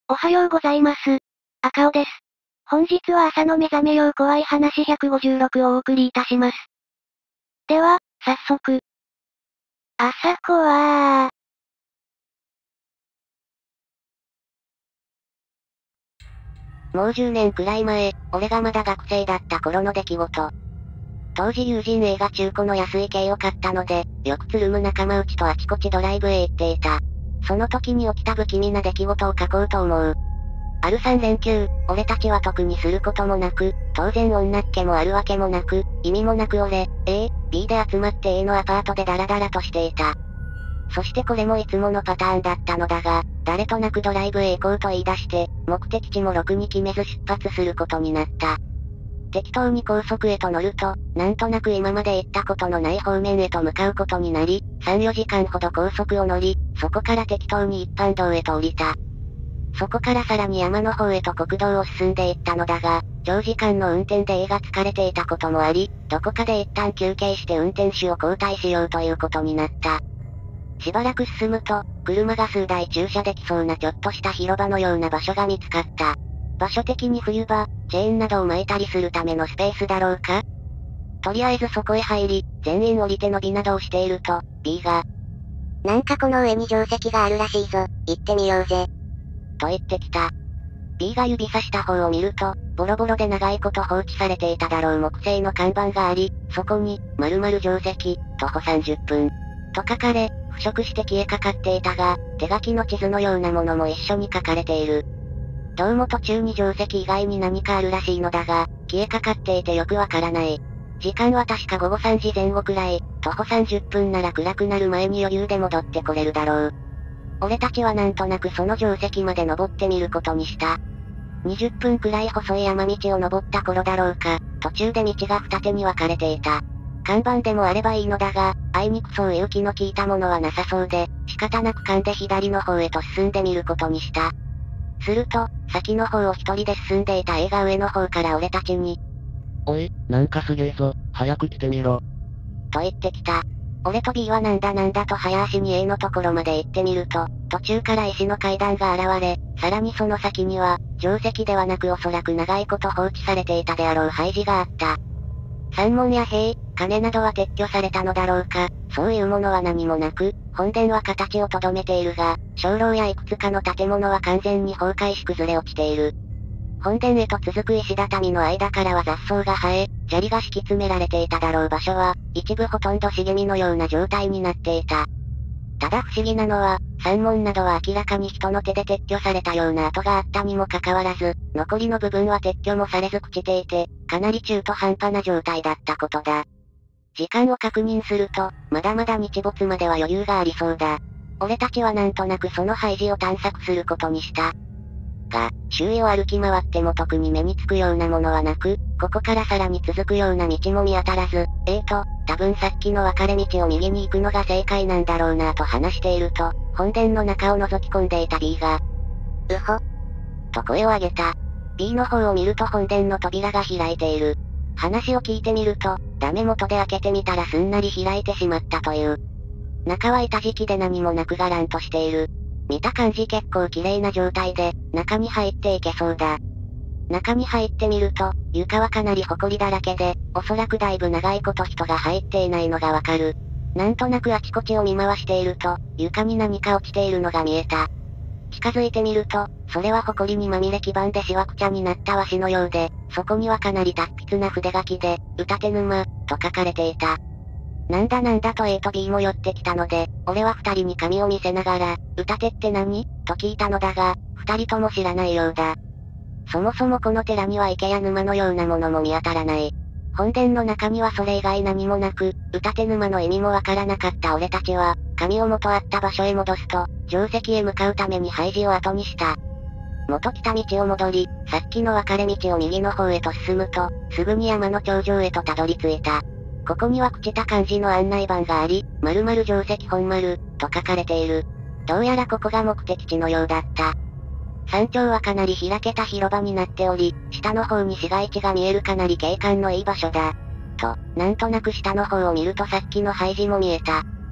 おはようございます。赤尾です。本日は朝の目覚めよう怖い話156をお送りいたします。では、早速。朝怖ー。 もう10年くらい前、俺がまだ学生だった頃の出来事。当時友人 A が中古の安い軽を買ったので、よくつるむ仲間内とあちこちドライブへ行っていた。その時に起きた不気味な出来事を書こうと思う。ある3連休、俺たちは特にすることもなく、当然女っ気もあるわけもなく、意味もなく俺、A、B で集まって A のアパートでダラダラとしていた。そしてこれもいつものパターンだったのだが、誰となくドライブへ行こうと言い出して、目的地もろくに決めず出発することになった。適当に高速へと乗ると、なんとなく今まで行ったことのない方面へと向かうことになり、3、4時間ほど高速を乗り、そこから適当に一般道へと降りた。そこからさらに山の方へと国道を進んでいったのだが、長時間の運転で A が疲れていたこともあり、どこかで一旦休憩して運転手を交代しようということになった。しばらく進むと、車が数台駐車できそうなちょっとした広場のような場所が見つかった。場所的に冬場、チェーンなどを巻いたりするためのスペースだろうか？とりあえずそこへ入り、全員降りて伸びなどをしていると、B が、 なんかこの上に定石があるらしいぞ、行ってみようぜ。 と言ってきた。B が指さした方を見ると、ボロボロで長いこと放置されていただろう木製の看板があり、そこに、〇〇定石、徒歩30分。と書かれ、腐食して消えかかっていたが、手書きの地図のようなものも一緒に書かれている。どうも途中に定石以外に何かあるらしいのだが、消えかかっていてよくわからない。時間は確か午後3時前後くらい、徒歩30分なら暗くなる前に余裕で戻ってこれるだろう。俺たちはなんとなくその定石まで登ってみることにした。20分くらい細い山道を登った頃だろうか、途中で道が二手に分かれていた。看板でもあればいいのだが、あいにくそういう気の利いたものはなさそうで、仕方なく噛んで左の方へと進んでみることにした。すると、先の方を一人で進んでいた A が上の方から俺たちに、 おい、なんかすげえぞ、早く来てみろ。 と言ってきた。俺と B はなんだなんだと早足に A のところまで行ってみると、途中から石の階段が現れ、さらにその先には、定石ではなくおそらく長いこと放置されていたであろう廃寺があった。山門や塀、鐘などは撤去されたのだろうか、そういうものは何もなく、本殿は形をとどめているが、鐘楼やいくつかの建物は完全に崩壊し崩れ落ちている。本殿へと続く石畳の間からは雑草が生え、砂利が敷き詰められていただろう場所は、一部ほとんど茂みのような状態になっていた。ただ不思議なのは、山門などは明らかに人の手で撤去されたような跡があったにもかかわらず、残りの部分は撤去もされず朽ちていて、かなり中途半端な状態だったことだ。時間を確認すると、まだまだ日没までは余裕がありそうだ。俺たちはなんとなくその廃寺を探索することにした。が、周囲を歩き回っても特に目につくようなものはなく、ここからさらに続くような道も見当たらず、多分さっきの分かれ道を右に行くのが正解なんだろうなぁと話していると、本殿の中を覗き込んでいた B が、 うほ。 と声を上げた。B の方を見ると本殿の扉が開いている。話を聞いてみると、ダメ元で開けてみたらすんなり開いてしまったという。中は板敷きで何もなくがらんとしている。見た感じ結構綺麗な状態で、中に入っていけそうだ。中に入ってみると、床はかなり埃だらけで、おそらくだいぶ長いこと人が入っていないのがわかる。なんとなくあちこちを見回していると、床に何か落ちているのが見えた。近づいてみると、それは埃にまみれ黄ばんでしわくちゃになった和紙のようで、そこにはかなり達筆な筆書きで、歌手沼、と書かれていた。なんだなんだと A と B も寄ってきたので、俺は二人に紙を見せながら、歌手って何？と聞いたのだが、二人とも知らないようだ。そもそもこの寺には池や沼のようなものも見当たらない。本殿の中にはそれ以外何もなく、歌手沼の意味もわからなかった俺たちは、紙を元あった場所へ戻すと、定石へ向かうために廃寺を後にした。元来た道を戻り、さっきの分かれ道を右の方へと進むと、すぐに山の頂上へとたどり着いた。ここには朽ちた感じの案内板があり、〇〇定石本丸、と書かれている。どうやらここが目的地のようだった。山頂はかなり開けた広場になっており、下の方に市街地が見えるかなり景観のいい場所だ。と、なんとなく下の方を見るとさっきの廃寺も見えた。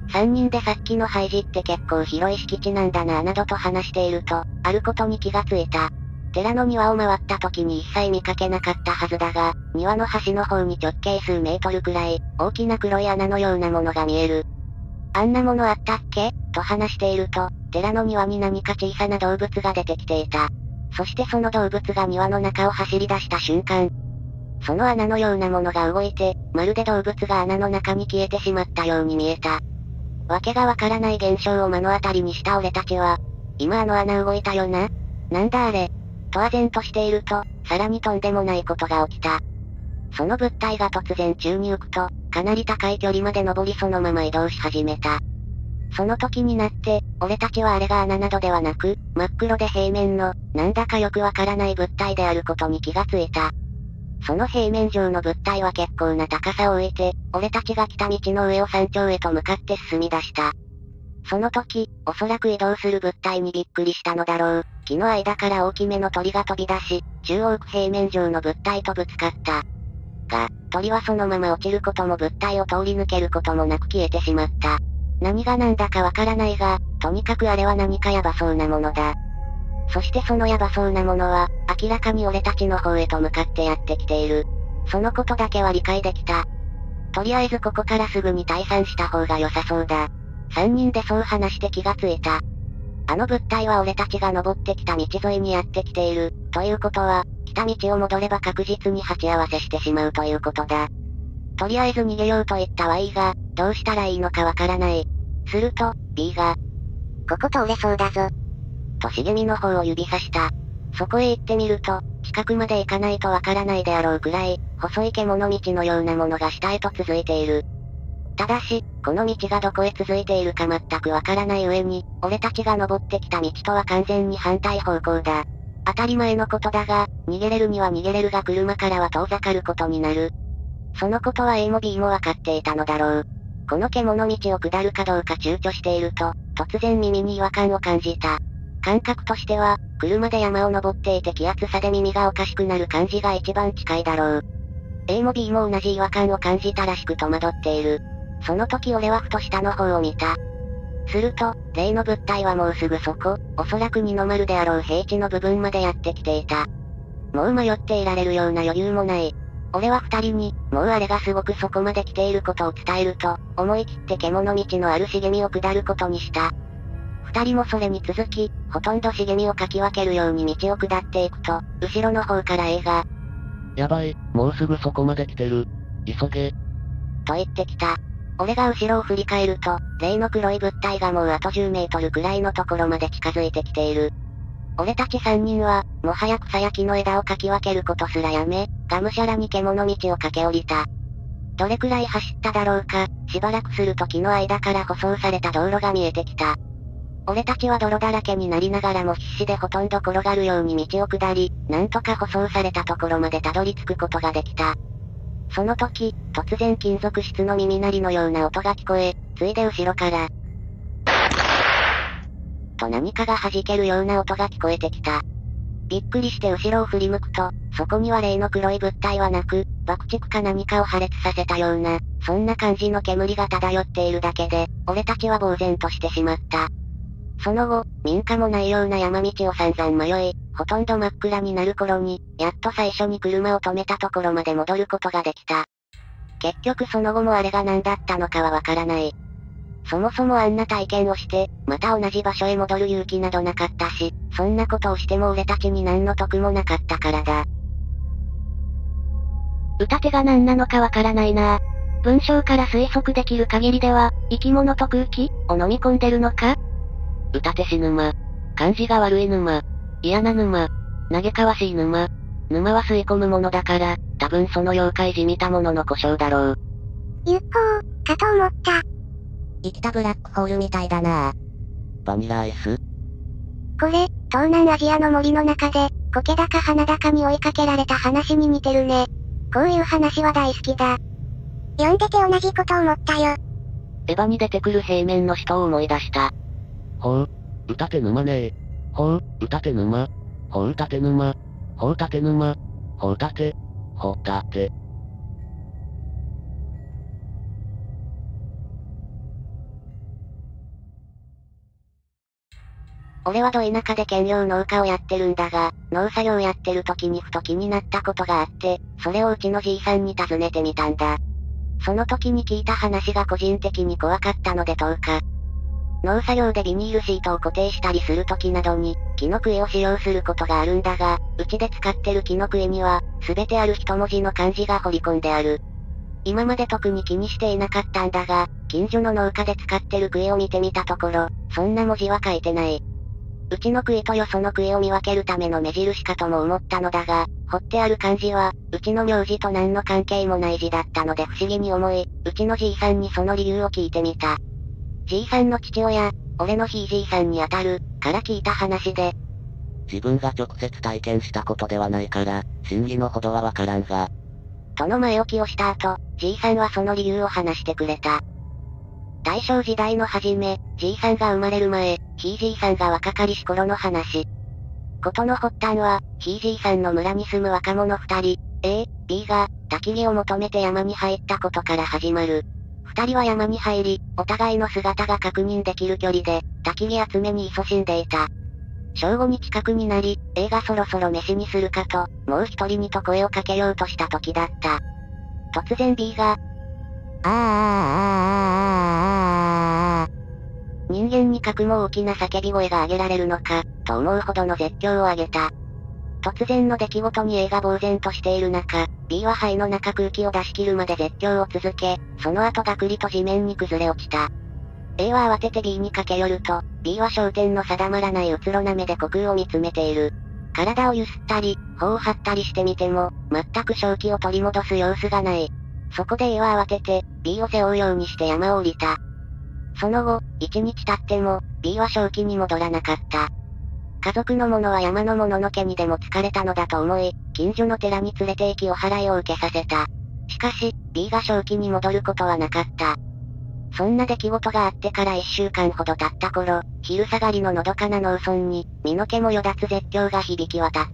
3人でさっきの廃寺って結構広い敷地なんだなぁなどと話していると、あることに気がついた。寺の庭を回った時に一切見かけなかったはずだが、庭の端の方に直径数メートルくらい、大きな黒い穴のようなものが見える。あんなものあったっけと話していると、寺の庭に何か小さな動物が出てきていた。そしてその動物が庭の中を走り出した瞬間、その穴のようなものが動いて、まるで動物が穴の中に消えてしまったように見えた。わけがわからない現象を目の当たりにした俺たちは、今あの穴動いたよな？なんだあれ？と唖然としていると、さらにとんでもないことが起きた。その物体が突然宙に浮くと、かなり高い距離まで登りそのまま移動し始めた。その時になって、俺たちはあれが穴などではなく、真っ黒で平面の、なんだかよくわからない物体であることに気がついた。その平面上の物体は結構な高さを置いて、俺たちが来た道の上を山頂へと向かって進み出した。その時、おそらく移動する物体にびっくりしたのだろう。木の間から大きめの鳥が飛び出し、中央区平面上の物体とぶつかった。が、鳥はそのまま落ちることも物体を通り抜けることもなく消えてしまった。何が何だかわからないが、とにかくあれは何かヤバそうなものだ。そしてそのヤバそうなものは、明らかに俺たちの方へと向かってやってきている。そのことだけは理解できた。とりあえずここからすぐに退散した方が良さそうだ。3人でそう話して気がついた。あの物体は俺たちが登ってきた道沿いにやってきている、ということは、来た道を戻れば確実に鉢合わせしてしまうということだ。とりあえず逃げようと言った Y が、どうしたらいいのかわからない。すると、B が、 ここ通れそうだぞ。 と茂みの方を指さした。そこへ行ってみると、近くまで行かないとわからないであろうくらい、細い獣道のようなものが下へと続いている。ただし、この道がどこへ続いているか全くわからない上に、俺たちが登ってきた道とは完全に反対方向だ。当たり前のことだが、逃げれるには逃げれるが車からは遠ざかることになる。そのことは A も B もわかっていたのだろう。この獣道を下るかどうか躊躇していると、突然耳に違和感を感じた。感覚としては、車で山を登っていて気圧差で耳がおかしくなる感じが一番近いだろう。A も B も同じ違和感を感じたらしく戸惑っている。その時俺はふと下の方を見た。すると、例の物体はもうすぐそこ、おそらく二の丸であろう平地の部分までやってきていた。もう迷っていられるような余裕もない。俺は二人に、もうあれがすごくそこまで来ていることを伝えると、思い切って獣道のある茂みを下ることにした。二人もそれに続き、ほとんど茂みをかき分けるように道を下っていくと、後ろの方から A が、 やばい、もうすぐそこまで来てる。急げ。 と言ってきた。俺が後ろを振り返ると、例の黒い物体がもうあと10メートルくらいのところまで近づいてきている。俺たち3人は、もはや草や木の枝をかき分けることすらやめ、がむしゃらに獣道を駆け下りた。どれくらい走っただろうか、しばらくすると木の間から舗装された道路が見えてきた。俺たちは泥だらけになりながらも必死でほとんど転がるように道を下り、なんとか舗装されたところまでたどり着くことができた。その時、突然金属質の耳鳴りのような音が聞こえ、ついで後ろから、と何かが弾けるような音が聞こえてきた。びっくりして後ろを振り向くと、そこには例の黒い物体はなく、爆竹か何かを破裂させたような、そんな感じの煙が漂っているだけで、俺たちは呆然としてしまった。その後、民家もないような山道を散々迷い、ほとんど真っ暗になる頃に、やっと最初に車を止めたところまで戻ることができた。結局その後もあれが何だったのかはわからない。そもそもあんな体験をして、また同じ場所へ戻る勇気などなかったし、そんなことをしても俺たちに何の得もなかったからだ。 歌手が何なのかわからないな。文章から推測できる限りでは、生き物と空気を飲み込んでるのか？ 歌手し沼。感じが悪い沼。嫌な沼。嘆かわしい沼。沼は吸い込むものだから、多分その妖怪じみたものの故障だろう。 UFO、かと思った。 生きたブラックホールみたいだなぁ。 バニラアイス？ これ、東南アジアの森の中で、苔だか花だかに追いかけられた話に似てるね。こういう話は大好きだ。読んでて同じこと思ったよ。 エヴァに出てくる平面の人を思い出した。ほう、歌手沼ねえ。ほう、歌手沼。ほう、歌手沼。ほう、立て沼。ほう、立て。ほう、立て。 俺はど田舎で兼業農家をやってるんだが、農作業やってる時にふと気になったことがあって、それをうちのじいさんに尋ねてみたんだ。その時に聞いた話が個人的に怖かったので10日。農作業でビニールシートを固定したりする時などに、木の杭を使用することがあるんだが、うちで使ってる木の杭には、すべてある一文字の漢字が彫り込んである。今まで特に気にしていなかったんだが、近所の農家で使ってる杭を見てみたところ、そんな文字は書いてない。うちの杭とよその杭を見分けるための目印かとも思ったのだが、彫ってある漢字は、うちの名字と何の関係もない字だったので不思議に思い、うちのじいさんにその理由を聞いてみた。じいさんの父親、俺のひいじいさんにあたる、から聞いた話で。 自分が直接体験したことではないから、真偽のほどはわからんが。 との前置きをした後、じいさんはその理由を話してくれた。大正時代の初め、じいさんが生まれる前、ひいじいさんが若かりし頃の話。ことの発端は、ひいじいさんの村に住む若者二人、A、B が、焚き火を求めて山に入ったことから始まる。二人は山に入り、お互いの姿が確認できる距離で、焚き火集めに勤しんでいた。正午に近くになり、A がそろそろ飯にするかと、もう一人にと声をかけようとした時だった。突然 B が、人間に格も大きな叫び声が上げられるのか、と思うほどの絶叫を上げた。突然の出来事に A が呆然としている中、B は肺の中空気を出し切るまで絶叫を続け、その後ガクリと地面に崩れ落ちた。A は慌てて B に駆け寄ると、B は焦点の定まらないうつろな目で虚空を見つめている。体をゆすったり、頬を張ったりしてみても、全く正気を取り戻す様子がない。そこで A は慌てて、B を背負うようにして山を降りた。その後、1日経っても、B は正気に戻らなかった。家族の者は山の者の家にでも疲れたのだと思い、近所の寺に連れて行きお祓いを受けさせた。しかし、B が正気に戻ることはなかった。そんな出来事があってから1週間ほど経った頃、昼下がりののどかな農村に、身の毛もよだつ絶叫が響き渡った。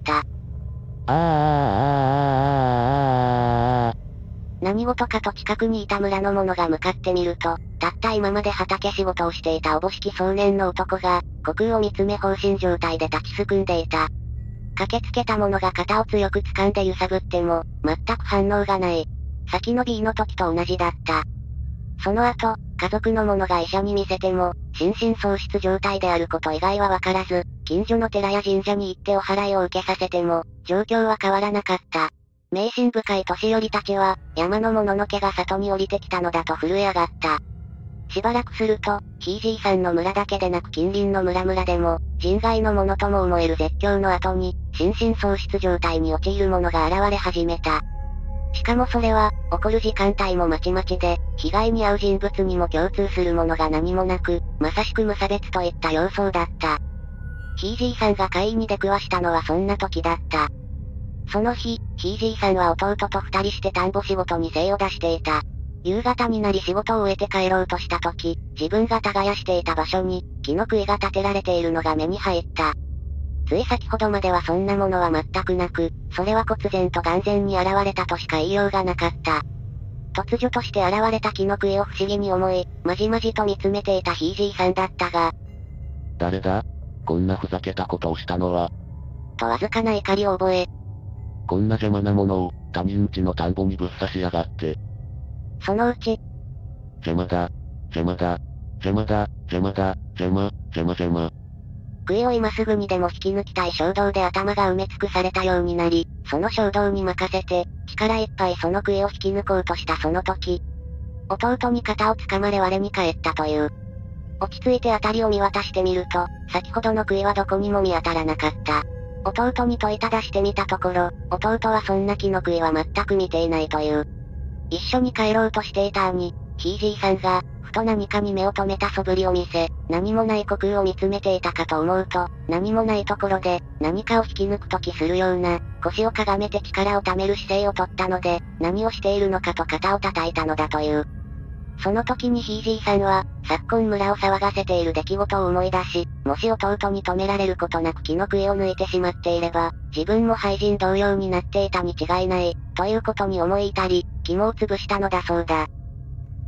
何事かと近くにいた村の者が向かってみると、たった今まで畑仕事をしていたおぼしき少年の男が、虚空を見つめ放心状態で立ちすくんでいた。駆けつけた者が肩を強く掴んで揺さぶっても、全く反応がない。先の B の時と同じだった。その後、家族の者が医者に見せても、心神喪失状態であること以外はわからず、近所の寺や神社に行ってお祓いを受けさせても、状況は変わらなかった。迷信深い年寄りたちは、山の者の毛が里に降りてきたのだと震え上がった。しばらくすると、ひいじいさんの村だけでなく近隣の村でも、人外のものとも思える絶叫の後に、心神喪失状態に陥る者が現れ始めた。しかもそれは、起こる時間帯もまちまちで、被害に遭う人物にも共通するものが何もなく、まさしく無差別といった様相だった。ひいじいさんが会員に出くわしたのはそんな時だった。その日、ひいじいさんは弟と二人して田んぼ仕事に精を出していた。夕方になり仕事を終えて帰ろうとした時、自分が耕していた場所に、木の杭が立てられているのが目に入った。つい先ほどまではそんなものは全くなく、それは忽然と眼前に現れたとしか言いようがなかった。突如として現れた木の杭を不思議に思い、まじまじと見つめていたひいじいさんだったが、 誰だ？こんなふざけたことをしたのは。 とわずかな怒りを覚え、 こんな邪魔なものを、他人家の田んぼにぶっ刺しやがって。 そのうち、 邪魔だ。邪魔だ。邪魔だ。邪魔だ。邪魔。邪魔邪魔。 杭を今すぐにでも引き抜きたい衝動で頭が埋め尽くされたようになり、その衝動に任せて、力いっぱいその杭を引き抜こうとしたその時、弟に肩を掴まれ我に返ったという。落ち着いて辺りを見渡してみると、先ほどの杭はどこにも見当たらなかった。弟に問いただしてみたところ、弟はそんな木の杭は全く見ていないという。一緒に帰ろうとしていた兄、ひいじいさんが、ふと何かに目を留めた素振りを見せ、何もない虚空を見つめていたかと思うと、何もないところで、何かを引き抜くときするような、腰をかがめて力を貯める姿勢をとったので、何をしているのかと肩を叩いたのだという。その時にひいじいさんは、昨今村を騒がせている出来事を思い出し、もし弟に止められることなく木の杭を抜いてしまっていれば、自分も廃人同様になっていたに違いない、ということに思い至り、肝を潰したのだそうだ。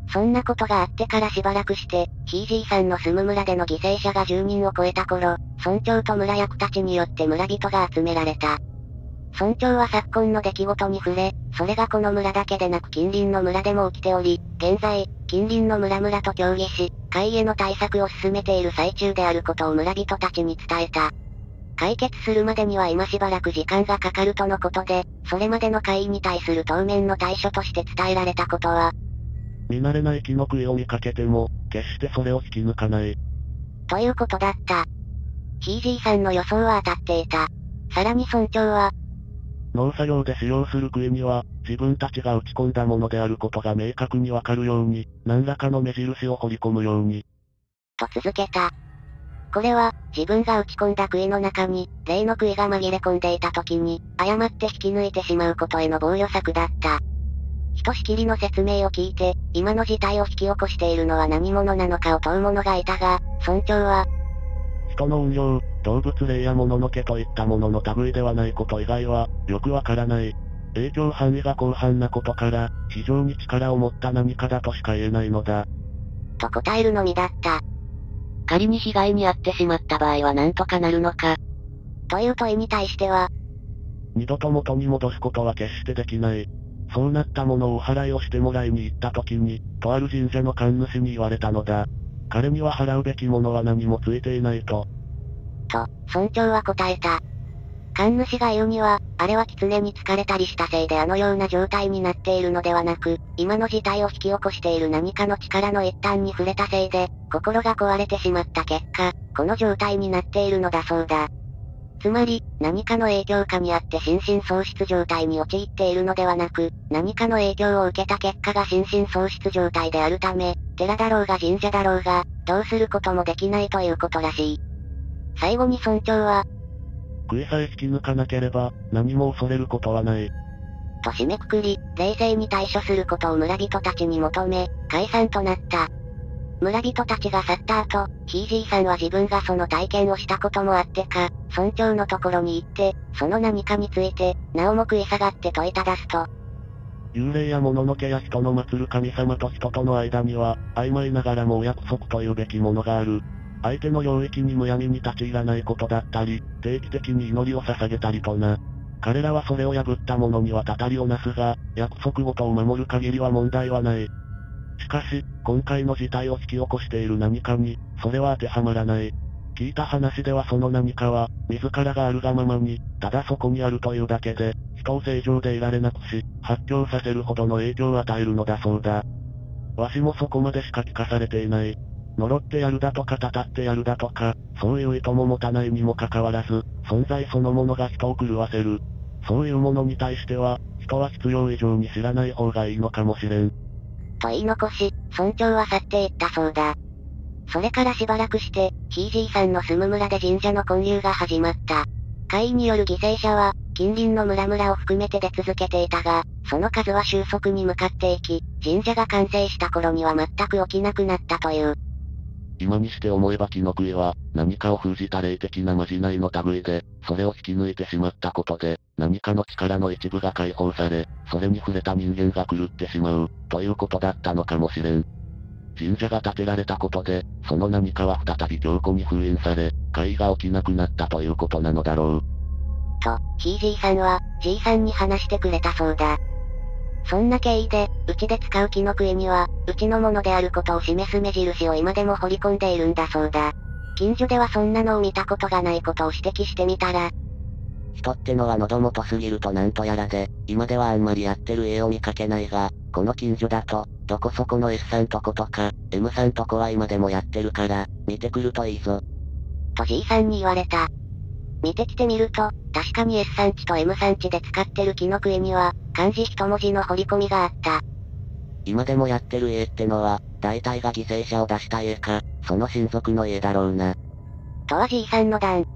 そんなことがあってからしばらくして、ひいじいさんの住む村での犠牲者が10人を超えた頃、村長と村役たちによって村人が集められた。村長は昨今の出来事に触れ、それがこの村だけでなく近隣の村でも起きており、現在、近隣の村々と協議し、怪異への対策を進めている最中であることを村人たちに伝えた。解決するまでには今しばらく時間がかかるとのことで、それまでの怪異に対する当面の対処として伝えられたことは、 見慣れない木の杭を見かけても、決してそれを引き抜かない。 ということだった。ひいじいさんの予想は当たっていた。さらに村長は、 農作業で使用する杭には、自分たちが打ち込んだものであることが明確にわかるように、何らかの目印を彫り込むように。 と続けた。これは、自分が打ち込んだ杭の中に、例の杭が紛れ込んでいた時に、誤って引き抜いてしまうことへの防御策だった。ひとしきりの説明を聞いて、今の事態を引き起こしているのは何者なのかを問う者がいたが、村長は、 人の運用、動物霊や物の毛といったものの類ではないこと以外は、よくわからない。影響範囲が広範なことから、非常に力を持った何かだとしか言えないのだ。 と答えるのみだった。 仮に被害に遭ってしまった場合は何とかなるのか。 という問いに対しては、 二度と元に戻すことは決してできない。そうなったものをお払いをしてもらいに行った時に、とある神社の神主に言われたのだ。彼には払うべきものは何もついていないと。 村長は答えた。神主が言うには、あれは狐に疲れたりしたせいであのような状態になっているのではなく、今の事態を引き起こしている何かの力の一端に触れたせいで、心が壊れてしまった結果、この状態になっているのだそうだ。つまり、何かの影響下にあって心神喪失状態に陥っているのではなく、何かの影響を受けた結果が心神喪失状態であるため、寺だろうが神社だろうが、どうすることもできないということらしい。最後に村長は、 杭さえ引き抜かなければ、何も恐れることはない。 と締めくくり、冷静に対処することを村人たちに求め、解散となった。村人たちが去った後、ひいじいさんは自分がその体験をしたこともあってか、村長のところに行って、その何かについて、なおも食い下がって問いただすと。 幽霊や物の毛や人の祀る神様と人との間には、曖昧ながらもお約束というべきものがある。相手の領域にむやみに立ち入らないことだったり、定期的に祈りを捧げたりとな。彼らはそれを破った者にはたたりをなすが、約束事を守る限りは問題はない。しかし、今回の事態を引き起こしている何かに、それは当てはまらない。聞いた話ではその何かは、自らがあるがままに、ただそこにあるというだけで、人を正常でいられなくし、発狂させるほどの影響を与えるのだそうだ。わしもそこまでしか聞かされていない。呪ってやるだとかたたってやるだとか、そういう意図も持たないにもかかわらず、存在そのものが人を狂わせる。そういうものに対しては、人は必要以上に知らない方がいいのかもしれん。 と言い残し、村長は去っていったそうだ。それからしばらくして、ひいじいさんの住む村で神社の建立が始まった。怪異による犠牲者は、近隣の村々を含めて出続けていたが、その数は収束に向かっていき、神社が完成した頃には全く起きなくなったという。 今にして思えば木の杭は、何かを封じた霊的なまじないの類で、それを引き抜いてしまったことで、何かの力の一部が解放され、それに触れた人間が狂ってしまう、ということだったのかもしれん。神社が建てられたことで、その何かは再び強固に封印され、怪異が起きなくなったということなのだろう。 と、ひいじいさんは、じいさんに話してくれたそうだ。そんな経緯で、うちで使う木の杭には、うちのものであることを示す目印を今でも彫り込んでいるんだそうだ。近所ではそんなのを見たことがないことを指摘してみたら、 人ってのは喉元すぎるとなんとやらで、今ではあんまりやってる家を見かけないが、この近所だと、どこそこの S さんとことか、M さんとこは今でもやってるから、見てくるといいぞ。 とじいさんに言われた。見てきてみると、確かに S 産地と M 産地で使ってる木の杭には、漢字一文字の彫り込みがあった。 今でもやってる家ってのは、大体が犠牲者を出した家か、その親族の家だろうな。 とはじいさんの段。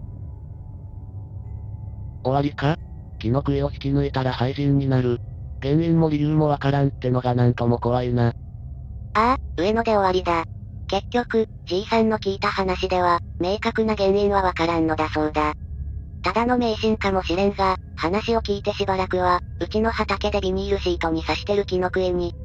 終わりか？木の杭を引き抜いたら廃人になる。原因も理由もわからんってのがなんとも怖いな。 ああ、上野で終わりだ。結局、じいさんの聞いた話では、明確な原因はわからんのだそうだ。ただの迷信かもしれんが、話を聞いてしばらくは、うちの畑でビニールシートに刺してる木の杭に、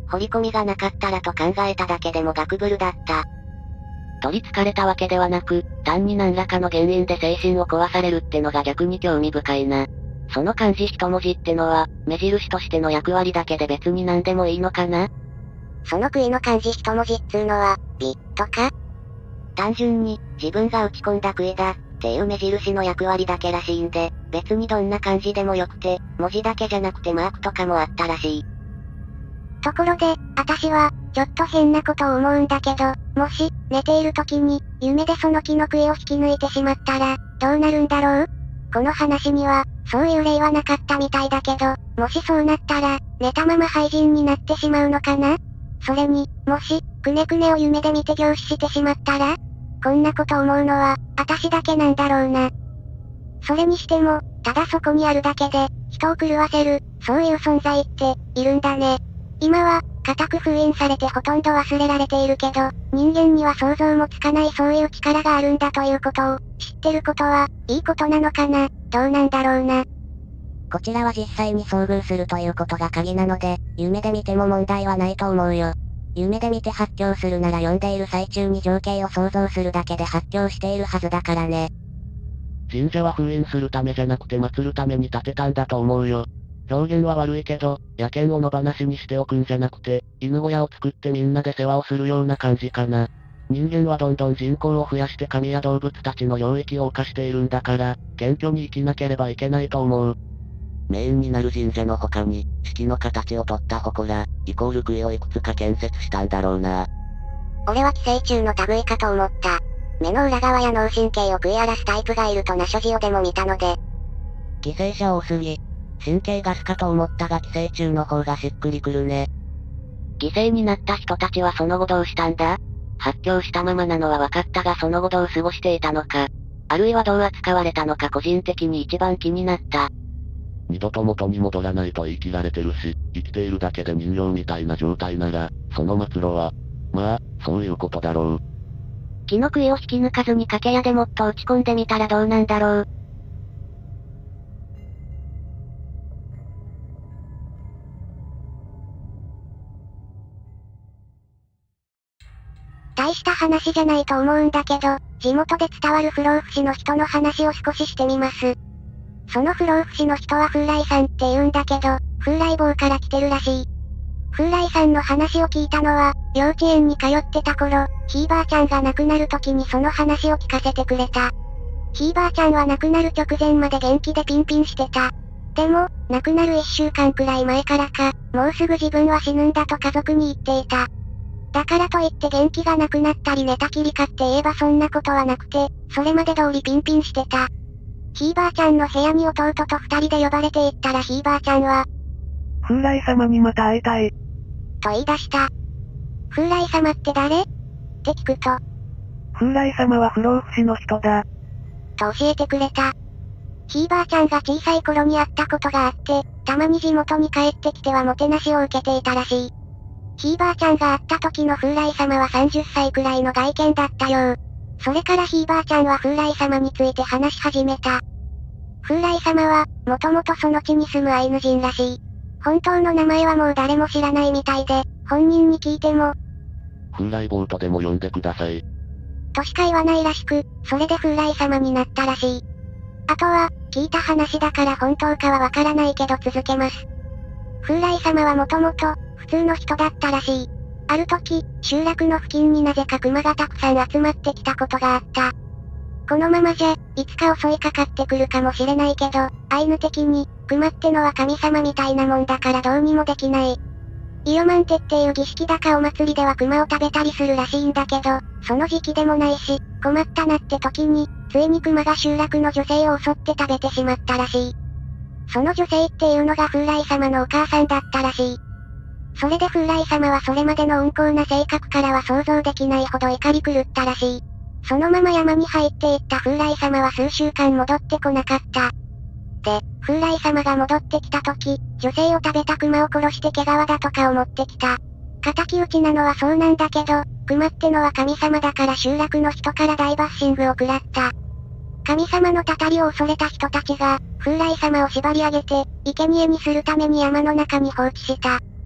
掘り込みがなかったらと考えただけでもガクブルだった。 取り憑かれたわけではなく、単に何らかの原因で精神を壊されるってのが逆に興味深いな。その漢字一文字ってのは、目印としての役割だけで別に何でもいいのかな？ その杭の漢字一文字っつうのは、美、とか？ 単純に、自分が打ち込んだ杭だ、っていう目印の役割だけらしいんで、別にどんな漢字でもよくて、文字だけじゃなくてマークとかもあったらしい。 ところで、私は、ちょっと変なことを思うんだけど、もし、寝ている時に、夢でその木の杭を引き抜いてしまったら、どうなるんだろう？この話には、そういう例はなかったみたいだけど、もしそうなったら、寝たまま廃人になってしまうのかな？それに、もし、くねくねを夢で見て凝視してしまったら？こんなこと思うのは、私だけなんだろうな。それにしても、ただそこにあるだけで、人を狂わせる、そういう存在って、いるんだね。今は、固く封印されてほとんど忘れられているけど、人間には想像もつかないそういう力があるんだということを、知ってることは、いいことなのかな、どうなんだろうな。 こちらは実際に遭遇するということが鍵なので、夢で見ても問題はないと思うよ。夢で見て発狂するなら読んでいる最中に情景を想像するだけで発狂しているはずだからね。 神社は封印するためじゃなくて祀るために建てたんだと思うよ。表現は悪いけど、野犬を野放しにしておくんじゃなくて、犬小屋を作ってみんなで世話をするような感じかな。人間はどんどん人口を増やして神や動物たちの領域を侵しているんだから、謙虚に生きなければいけないと思う。メインになる神社の他に、式の形をとった祠、イコール杭をいくつか建設したんだろうな。 俺は寄生虫の類かと思った。目の裏側や脳神経を食い荒らすタイプがいるとナショジオでも見たので。 犠牲者多すぎ。神経ガスかと思ったが寄生虫の方がしっくりくるね。 犠牲になった人たちはその後どうしたんだ？発狂したままなのは分かったがその後どう過ごしていたのか。あるいはどう扱われたのか個人的に一番気になった。 二度と元に戻らないと言い切られてるし、生きているだけで人形みたいな状態なら、その末路は、まあ、そういうことだろう。 木の杭を引き抜かずに掛け屋でもっと打ち込んでみたらどうなんだろう。 大した話じゃないと思うんだけど、地元で伝わる不老不死の人の話を少ししてみます。その不老不死の人は風来さんって言うんだけど、風来坊から来てるらしい。風来さんの話を聞いたのは、幼稚園に通ってた頃、ひいばあちゃんが亡くなる時にその話を聞かせてくれた。ひいばあちゃんは亡くなる直前まで元気でピンピンしてた。でも、亡くなる1週間くらい前からか、もうすぐ自分は死ぬんだと家族に言っていた。だからといって元気がなくなったり寝たきりかって言えばそんなことはなくて、それまで通りピンピンしてた。ひいばあちゃんの部屋に弟と2人で呼ばれて行ったらひいばあちゃんは、 風来様にまた会いたい。 と言い出した。風来様って誰？って聞くと、 風来様は不老不死の人だ。 と教えてくれた。ひいばあちゃんが小さい頃に会ったことがあって、たまに地元に帰ってきてはもてなしを受けていたらしい。ひいばあちゃんが会った時の風来様は30歳くらいの外見だったよう。それからひいばあちゃんは風来様について話し始めた。風来様は、もともとその地に住むアイヌ人らしい。本当の名前はもう誰も知らないみたいで、本人に聞いても、 風来坊とでも呼んでください。 としか言わないらしく、それで風来様になったらしい。あとは、聞いた話だから本当かはわからないけど続けます。風来様はもともと、普通の人だったらしい。ある時、集落の付近になぜか熊がたくさん集まってきたことがあった。このままじゃ、いつか襲いかかってくるかもしれないけど、アイヌ的に、熊ってのは神様みたいなもんだからどうにもできない。イヨマンテっていう儀式だかお祭りでは熊を食べたりするらしいんだけど、その時期でもないし、困ったなって時に、ついに熊が集落の女性を襲って食べてしまったらしい。その女性っていうのが風来様のお母さんだったらしい。それで風来様はそれまでの温厚な性格からは想像できないほど怒り狂ったらしい。そのまま山に入っていった風来様は数週間戻ってこなかった。で、風来様が戻ってきた時、女性を食べた熊を殺して毛皮だとかを持ってきた。仇討ちなのはそうなんだけど、熊ってのは神様だから集落の人から大バッシングを食らった。神様のたたりを恐れた人たちが、風来様を縛り上げて、生贄にするために山の中に放置した。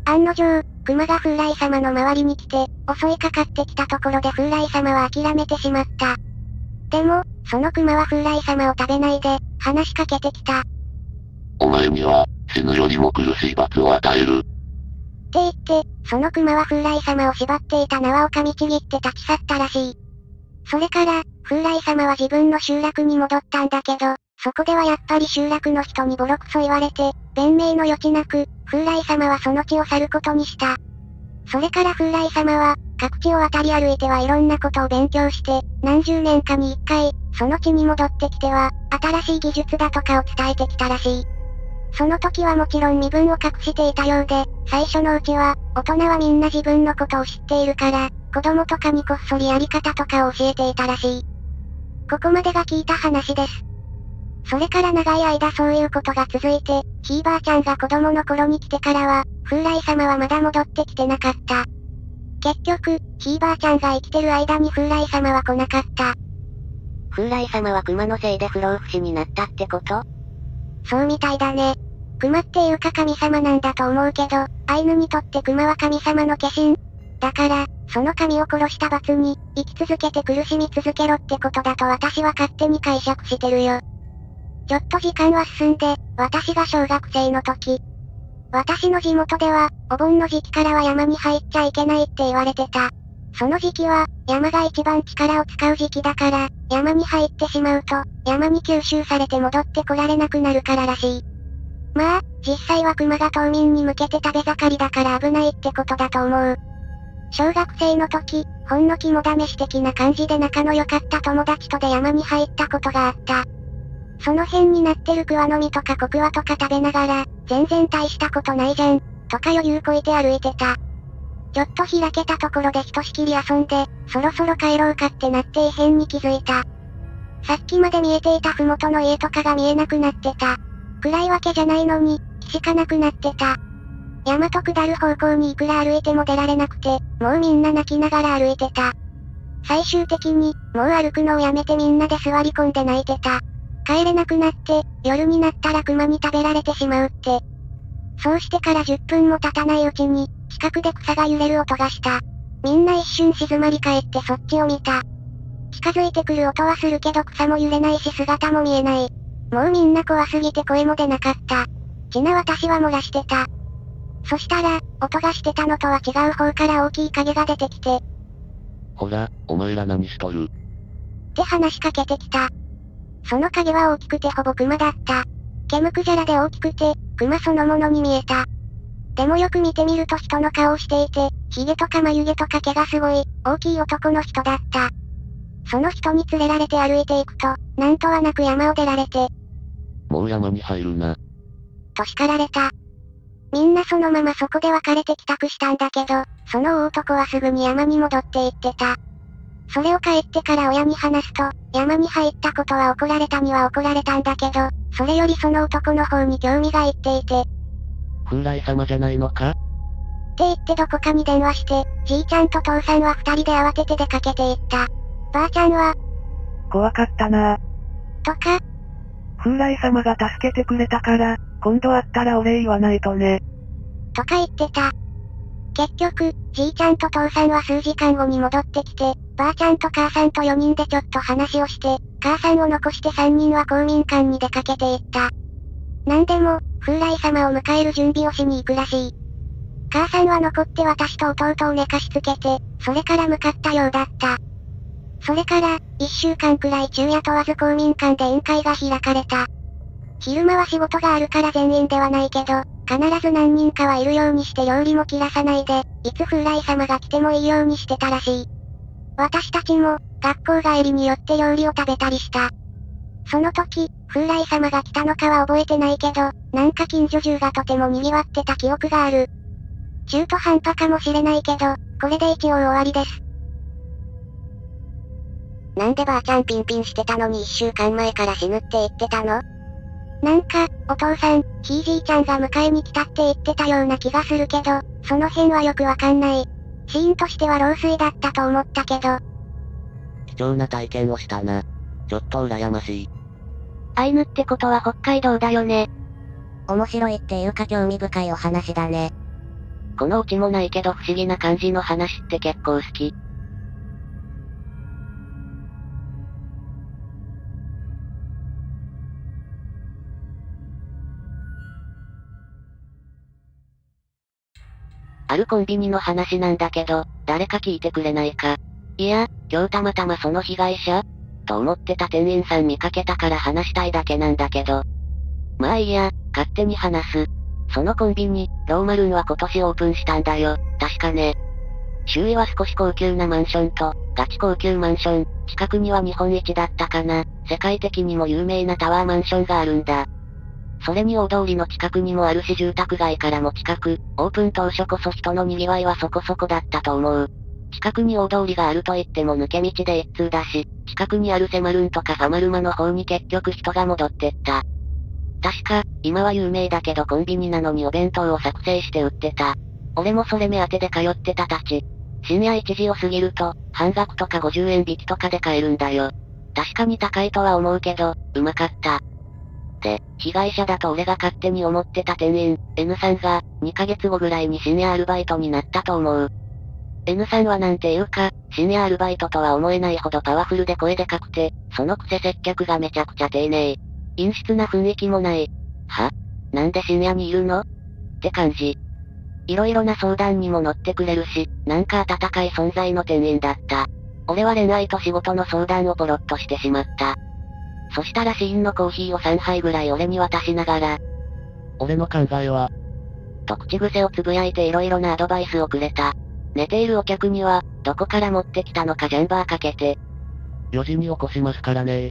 案の定、熊が風来様の周りに来て、襲いかかってきたところで風来様は諦めてしまった。でも、その熊は風来様を食べないで、話しかけてきた。 お前には、死ぬよりも苦しい罰を与える。 って言って、その熊は風来様を縛っていた縄を噛みちぎって立ち去ったらしい。それから、風来様は自分の集落に戻ったんだけど、そこではやっぱり集落の人にボロクソ言われて、弁明の余地なく、風来様はその地を去ることにした。それから風来様は、各地を渡り歩いてはいろんなことを勉強して、何十年かに一回、その地に戻ってきては、新しい技術だとかを伝えてきたらしい。その時はもちろん身分を隠していたようで、最初のうちは、大人はみんな自分のことを知っているから、子供とかにこっそりやり方とかを教えていたらしい。ここまでが聞いた話です。それから長い間そういうことが続いて、ひいばあちゃんが子供の頃に来てからは、風来様はまだ戻ってきてなかった。結局、ひいばあちゃんが生きてる間に風来様は来なかった。 風来様は熊のせいで不老不死になったってこと？ そうみたいだね。熊っていうか神様なんだと思うけど、アイヌにとって熊は神様の化身。だから、その神を殺した罰に、生き続けて苦しみ続けろってことだと私は勝手に解釈してるよ。ちょっと時間は進んで、私が小学生の時。私の地元では、お盆の時期からは山に入っちゃいけないって言われてた。その時期は、山が一番力を使う時期だから、山に入ってしまうと、山に吸収されて戻ってこられなくなるかららしい。まあ、実際は熊が島民に向けて食べ盛りだから危ないってことだと思う。小学生の時、ほんの肝試し的な感じで仲の良かった友達とで山に入ったことがあった。その辺になってる桑の実とかコクワとか食べながら、全然大したことないじゃん、とか余裕こいて歩いてた。ちょっと開けたところでひとしきり遊んで、そろそろ帰ろうかってなって異変に気づいた。さっきまで見えていた麓の家とかが見えなくなってた。暗いわけじゃないのに、気しかなくなってた。山と下る方向にいくら歩いても出られなくて、もうみんな泣きながら歩いてた。最終的に、もう歩くのをやめてみんなで座り込んで泣いてた。帰れなくなって、夜になったら熊に食べられてしまうって。そうしてから10分も経たないうちに、近くで草が揺れる音がした。みんな一瞬静まり返ってそっちを見た。近づいてくる音はするけど草も揺れないし姿も見えない。もうみんな怖すぎて声も出なかった。私は漏らしてた。そしたら、音がしてたのとは違う方から大きい影が出てきて。 ほら、お前ら何しとる？ って話しかけてきた。その影は大きくてほぼ熊だった。毛むくじゃらで大きくて、熊そのものに見えた。でもよく見てみると人の顔をしていて、髭とか眉毛とか毛がすごい、大きい男の人だった。その人に連れられて歩いていくと、なんとはなく山を出られて。 もう山に入るな。 と叱られた。みんなそのままそこで別れて帰宅したんだけど、その大男はすぐに山に戻って行ってた。それを帰ってから親に話すと、山に入ったことは怒られたには怒られたんだけど、それよりその男の方に興味がいっていて。 風来様じゃないのか？ って言ってどこかに電話して、じいちゃんと父さんは二人で慌てて出かけていった。ばあちゃんは、 怖かったな。 とか、 風来様が助けてくれたから、今度会ったらお礼言わないとね。 とか言ってた。結局、じいちゃんと父さんは数時間後に戻ってきて、ばあちゃんと母さんと4人でちょっと話をして、母さんを残して3人は公民館に出かけていった。なんでも、風来様を迎える準備をしに行くらしい。母さんは残って私と弟を寝かしつけて、それから向かったようだった。それから、1週間くらい昼夜問わず公民館で宴会が開かれた。昼間は仕事があるから全員ではないけど、必ず何人かはいるようにして料理も切らさないで、いつ風来様が来てもいいようにしてたらしい。私たちも、学校帰りによって料理を食べたりした。その時、風来様が来たのかは覚えてないけど、なんか近所中がとても賑わってた記憶がある。中途半端かもしれないけど、これで一応終わりです。 なんでばあちゃんピンピンしてたのに1週間前から死ぬって言ってたの？ なんか、お父さん、ひいじいちゃんが迎えに来たって言ってたような気がするけど、その辺はよくわかんない。シーンとしては老衰だったと思ったけど。 貴重な体験をしたな。ちょっと羨ましい。 アイヌってことは北海道だよね。 面白いっていうか興味深いお話だね。 このオチもないけど不思議な感じの話って結構好き。あるコンビニの話なんだけど、誰か聞いてくれないか。いや、今日たまたまその被害者と思ってた店員さん見かけたから話したいだけなんだけど。まあいいや、勝手に話す。そのコンビニ、ローマルンは今年オープンしたんだよ、確かね。周囲は少し高級なマンションと、ガチ高級マンション、近くには日本一だったかな、世界的にも有名なタワーマンションがあるんだ。それに大通りの近くにもあるし住宅街からも近く、オープン当初こそ人の賑わいはそこそこだったと思う。近くに大通りがあると言っても抜け道で一通だし、近くにあるセマルンとかファマルマの方に結局人が戻ってった。確か、今は有名だけどコンビニなのにお弁当を作成して売ってた。俺もそれ目当てで通ってたたち。深夜1時を過ぎると、半額とか50円引きとかで買えるんだよ。確かに高いとは思うけど、うまかった。で、被害者だと俺が勝手に思ってた店員、N さんが、2ヶ月後ぐらいに深夜アルバイトになったと思う。N さんはなんていうか、深夜アルバイトとは思えないほどパワフルで声でかくて、そのくせ接客がめちゃくちゃ丁寧。陰湿な雰囲気もない。は？なんで深夜にいるの？って感じ。いろいろな相談にも乗ってくれるし、なんか温かい存在の店員だった。俺は恋愛と仕事の相談をポロッとしてしまった。そしたら試飲のコーヒーを3杯ぐらい俺に渡しながら、 俺の考えは、 と口癖をつぶやいていろいろなアドバイスをくれた。寝ているお客には、どこから持ってきたのかジャンバーかけて。 4時に起こしますからね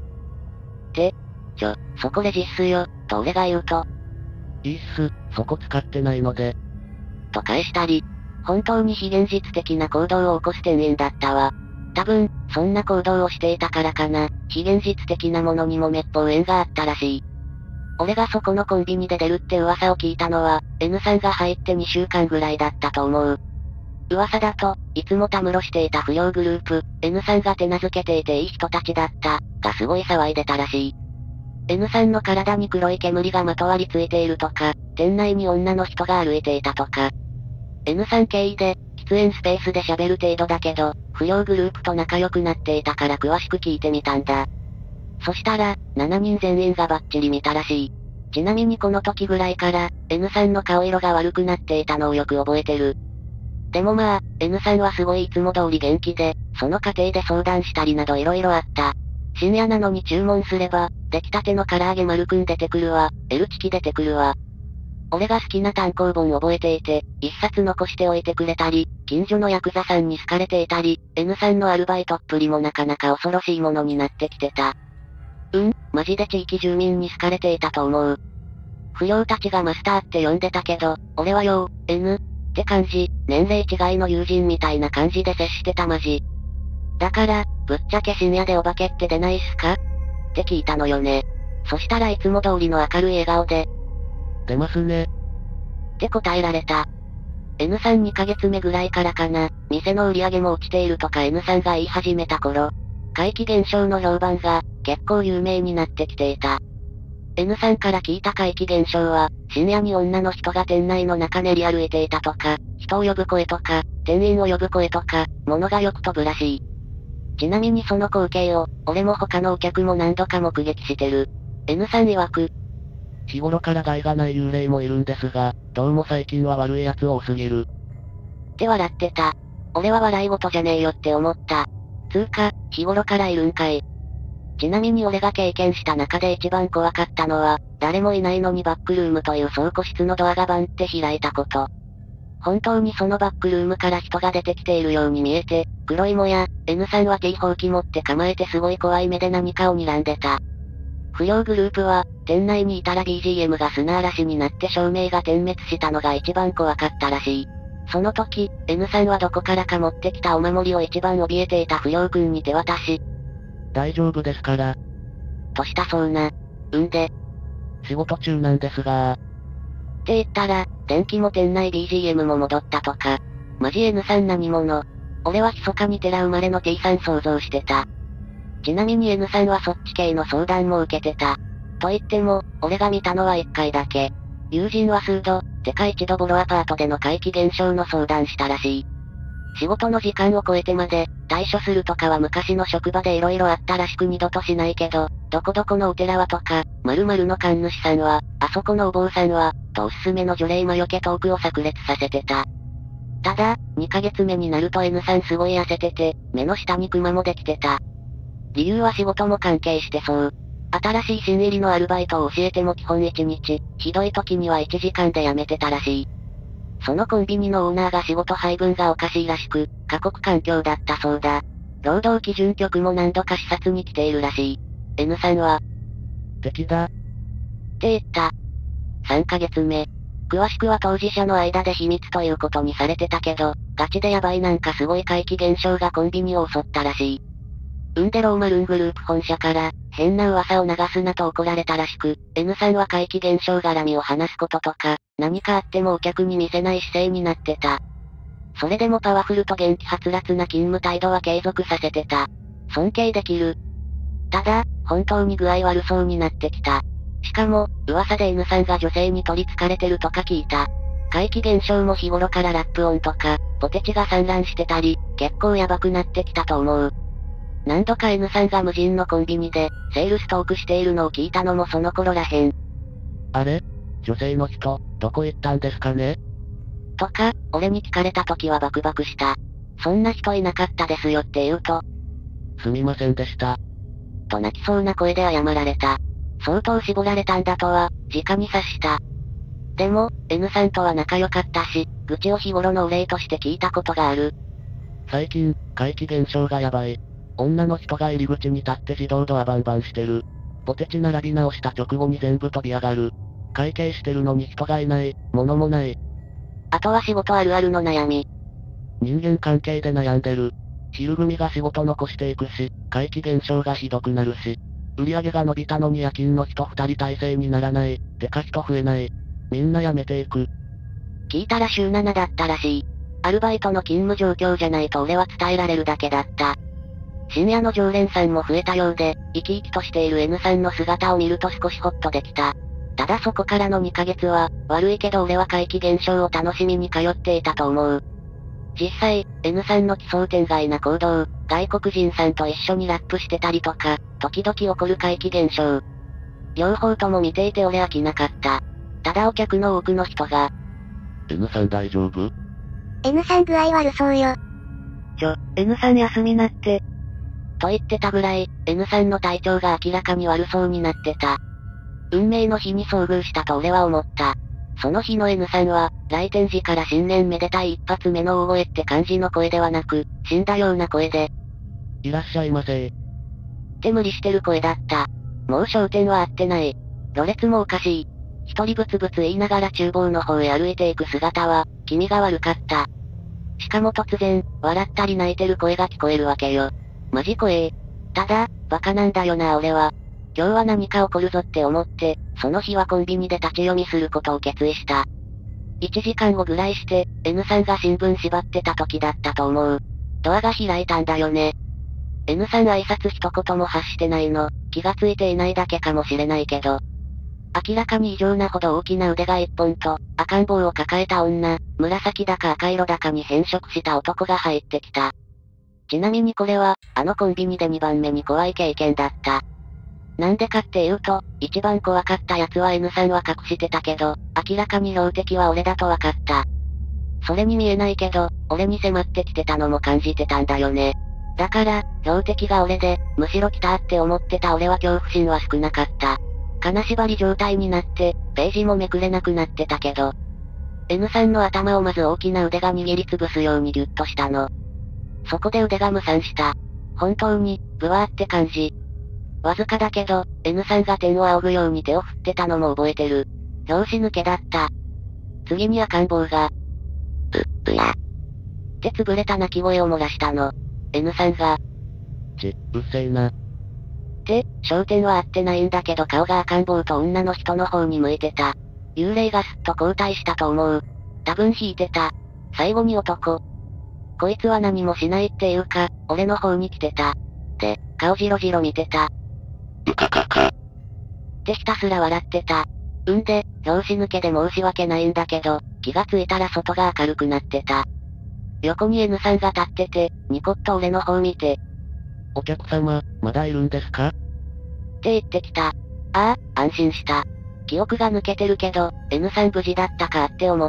そこレジっすよ、と俺が言うと。 いいっす、そこ使ってないので。 と返したり、本当に非現実的な行動を起こす店員だったわ。多分、そんな行動をしていたからかな、非現実的なものにも滅法縁があったらしい。俺がそこのコンビニで出るって噂を聞いたのは、N さんが入って2週間ぐらいだったと思う。噂だと、いつもたむろしていた不良グループ、N さんが手なずけていていい人たちだった、がすごい騒いでたらしい。N さんの体に黒い煙がまとわりついているとか、店内に女の人が歩いていたとか。N さん経由で、喫煙スペースで喋る程度だけど、不良グループと仲良くなっていたから詳しく聞いてみたんだ。そしたら、7人全員がバッチリ見たらしい。ちなみにこの時ぐらいから、N さんの顔色が悪くなっていたのをよく覚えてる。でもまあ、N さんはすごいいつも通り元気で、その過程で相談したりなど色々あった。深夜なのに注文すれば、出来たての唐揚げ丸くん出てくるわ、L チキ出てくるわ。俺が好きな単行本覚えていて、一冊残しておいてくれたり、近所のヤクザさんに好かれていたり、N さんのアルバイトっぷりもなかなか恐ろしいものになってきてた。マジで地域住民に好かれていたと思う。不良たちがマスターって呼んでたけど、俺はよう、N って感じ、年齢違いの友人みたいな感じで接してたマジ。だから、ぶっちゃけ深夜でお化けって出ないっすかって聞いたのよね。そしたらいつも通りの明るい笑顔で、 出ますね。 って答えられた。N さん2ヶ月目ぐらいからかな、店の売り上げも落ちているとか N さんが言い始めた頃、怪奇現象の評判が、結構有名になってきていた。N さんから聞いた怪奇現象は、深夜に女の人が店内の中練り歩いていたとか、人を呼ぶ声とか、店員を呼ぶ声とか、物がよく飛ぶらしい。ちなみにその光景を、俺も他のお客も何度か目撃してる。N さん曰く、 日頃から害がない幽霊もいるんですが、どうも最近は悪い奴多すぎる。 って笑ってた。俺は笑い事じゃねえよって思った。つうか、日頃からいるんかい。ちなみに俺が経験した中で一番怖かったのは、誰もいないのにバックルームという倉庫室のドアがバンって開いたこと。本当にそのバックルームから人が出てきているように見えて、黒いもや、N さんは T ほうき持って構えてすごい怖い目で何かを睨んでた。不良グループは、店内にいたら BGM が砂嵐になって照明が点滅したのが一番怖かったらしい。その時、N さんはどこからか持ってきたお守りを一番怯えていた不良くんに手渡し、 大丈夫ですから。 としたそうな。で、 仕事中なんですがって言ったら、電気も店内 BGM も戻ったとか。マジ N さん何者？俺は密かに寺生まれの T さん想像してた。ちなみに N さんはそっち系の相談も受けてた。と言っても、俺が見たのは1回だけ。 友人は数度、てか一度ボロアパートでの怪奇現象の相談したらしい。仕事の時間を超えてまで、対処するとかは昔の職場で色々あったらしく二度としないけど、どこどこのお寺はとか、〇〇の神主さんは、あそこのお坊さんは、とおすすめの除霊魔除けトークを炸裂させてた。ただ、2ヶ月目になると N さんすごい痩せてて、目の下にクマもできてた。理由は仕事も関係してそう。新しい新入りのアルバイトを教えても基本1日、ひどい時には1時間で辞めてたらしい。そのコンビニのオーナーが仕事配分がおかしいらしく、過酷環境だったそうだ。労働基準局も何度か視察に来ているらしい。N さんは、 敵だ。 って言った。3ヶ月目。詳しくは当事者の間で秘密ということにされてたけど、ガチでヤバいなんかすごい怪奇現象がコンビニを襲ったらしい。でローマルングループ本社から、変な噂を流すなと怒られたらしく、N さんは怪奇現象絡みを話すこととか、何かあってもお客に見せない姿勢になってた。それでもパワフルと元気はつらつな勤務態度は継続させてた。尊敬できる。ただ、本当に具合悪そうになってきた。しかも、噂で N さんが女性に取り憑かれてるとか聞いた。怪奇現象も日頃からラップ音とか、ポテチが散乱してたり、結構ヤバくなってきたと思う。何度か N さんが無人のコンビニで、セールストークしているのを聞いたのもその頃らへん。 あれ？女性の人、どこ行ったんですかね？ とか、俺に聞かれた時はバクバクした。そんな人いなかったですよって言うと、 すみませんでした。 と泣きそうな声で謝られた。相当絞られたんだとは、直に察した。でも、N さんとは仲良かったし、愚痴を日頃のお礼として聞いたことがある。 最近、怪奇現象がやばい。女の人が入り口に立って自動ドアバンバンしてる。ポテチ並び直した直後に全部飛び上がる。会計してるのに人がいない、物もない。 あとは仕事あるあるの悩み。 人間関係で悩んでる。昼組が仕事残していくし、怪奇現象がひどくなるし。売り上げが伸びたのに夜勤の人2人体制にならない。てか人増えない。みんな辞めていく。 聞いたら週7だったらしい。アルバイトの勤務状況じゃないと俺は伝えられるだけだった。深夜の常連さんも増えたようで、生き生きとしている N さんの姿を見ると少しホッとできた。ただそこからの2ヶ月は、悪いけど俺は怪奇現象を楽しみに通っていたと思う。実際、N さんの奇想天外な行動、外国人さんと一緒にラップしてたりとか、時々起こる怪奇現象。両方とも見ていて俺飽きなかった。ただお客の多くの人が、 N さん大丈夫？ N さん具合悪そうよ。 N さん休みなって。 と言ってたぐらい、N さんの体調が明らかに悪そうになってた。運命の日に遭遇したと俺は思った。その日の N さんは、来店時から新年めでたい一発目の大声って感じの声ではなく、死んだような声で、 いらっしゃいませ。 って無理してる声だった。もう焦点は合ってない。ろれつもおかしい。一人ブツブツ言いながら厨房の方へ歩いていく姿は、気味が悪かった。しかも突然、笑ったり泣いてる声が聞こえるわけよ。マジ怖え。ただ、バカなんだよな俺は。今日は何か起こるぞって思って、その日はコンビニで立ち読みすることを決意した。1時間後ぐらいして、N さんが新聞縛ってた時だったと思う。ドアが開いたんだよね。N さん挨拶一言も発してないの、気がついていないだけかもしれないけど。明らかに異常なほど大きな腕が一本と、赤ん坊を抱えた女、紫だか赤色だかに変色した男が入ってきた。ちなみにこれは、あのコンビニで2番目に怖い経験だった。なんでかっていうと、一番怖かったやつは N さんは隠してたけど、明らかに標的は俺だと分かった。それに見えないけど、俺に迫ってきてたのも感じてたんだよね。だから、標的が俺で、むしろ来たって思ってた俺は恐怖心は少なかった。金縛り状態になって、ページもめくれなくなってたけど、N さんの頭をまず大きな腕が握りつぶすようにギュッとしたの。そこで腕が無賛した。本当に、ブワーって感じ。わずかだけど、N さんが天を仰ぐように手を振ってたのも覚えてる。拍子抜けだった。次に赤ん坊が、うや。って潰れた泣き声を漏らしたの。N さんが、 うっせえな。 焦点は合ってないんだけど顔が赤ん坊と女の人の方に向いてた。幽霊がすっと後退したと思う。多分引いてた。最後に男。こいつは何もしないっていうか、俺の方に来てた。で、顔ジロジロ見てた。 うかかか。 ってひたすら笑ってた。 んで、拍子抜けで申し訳ないんだけど、気がついたら外が明るくなってた。横に N さんが立ってて、ニコッと俺の方見て、 お客様、まだいるんですか？ って言ってきた。ああ、安心した。記憶が抜けてるけど、N さん無事だったかって思った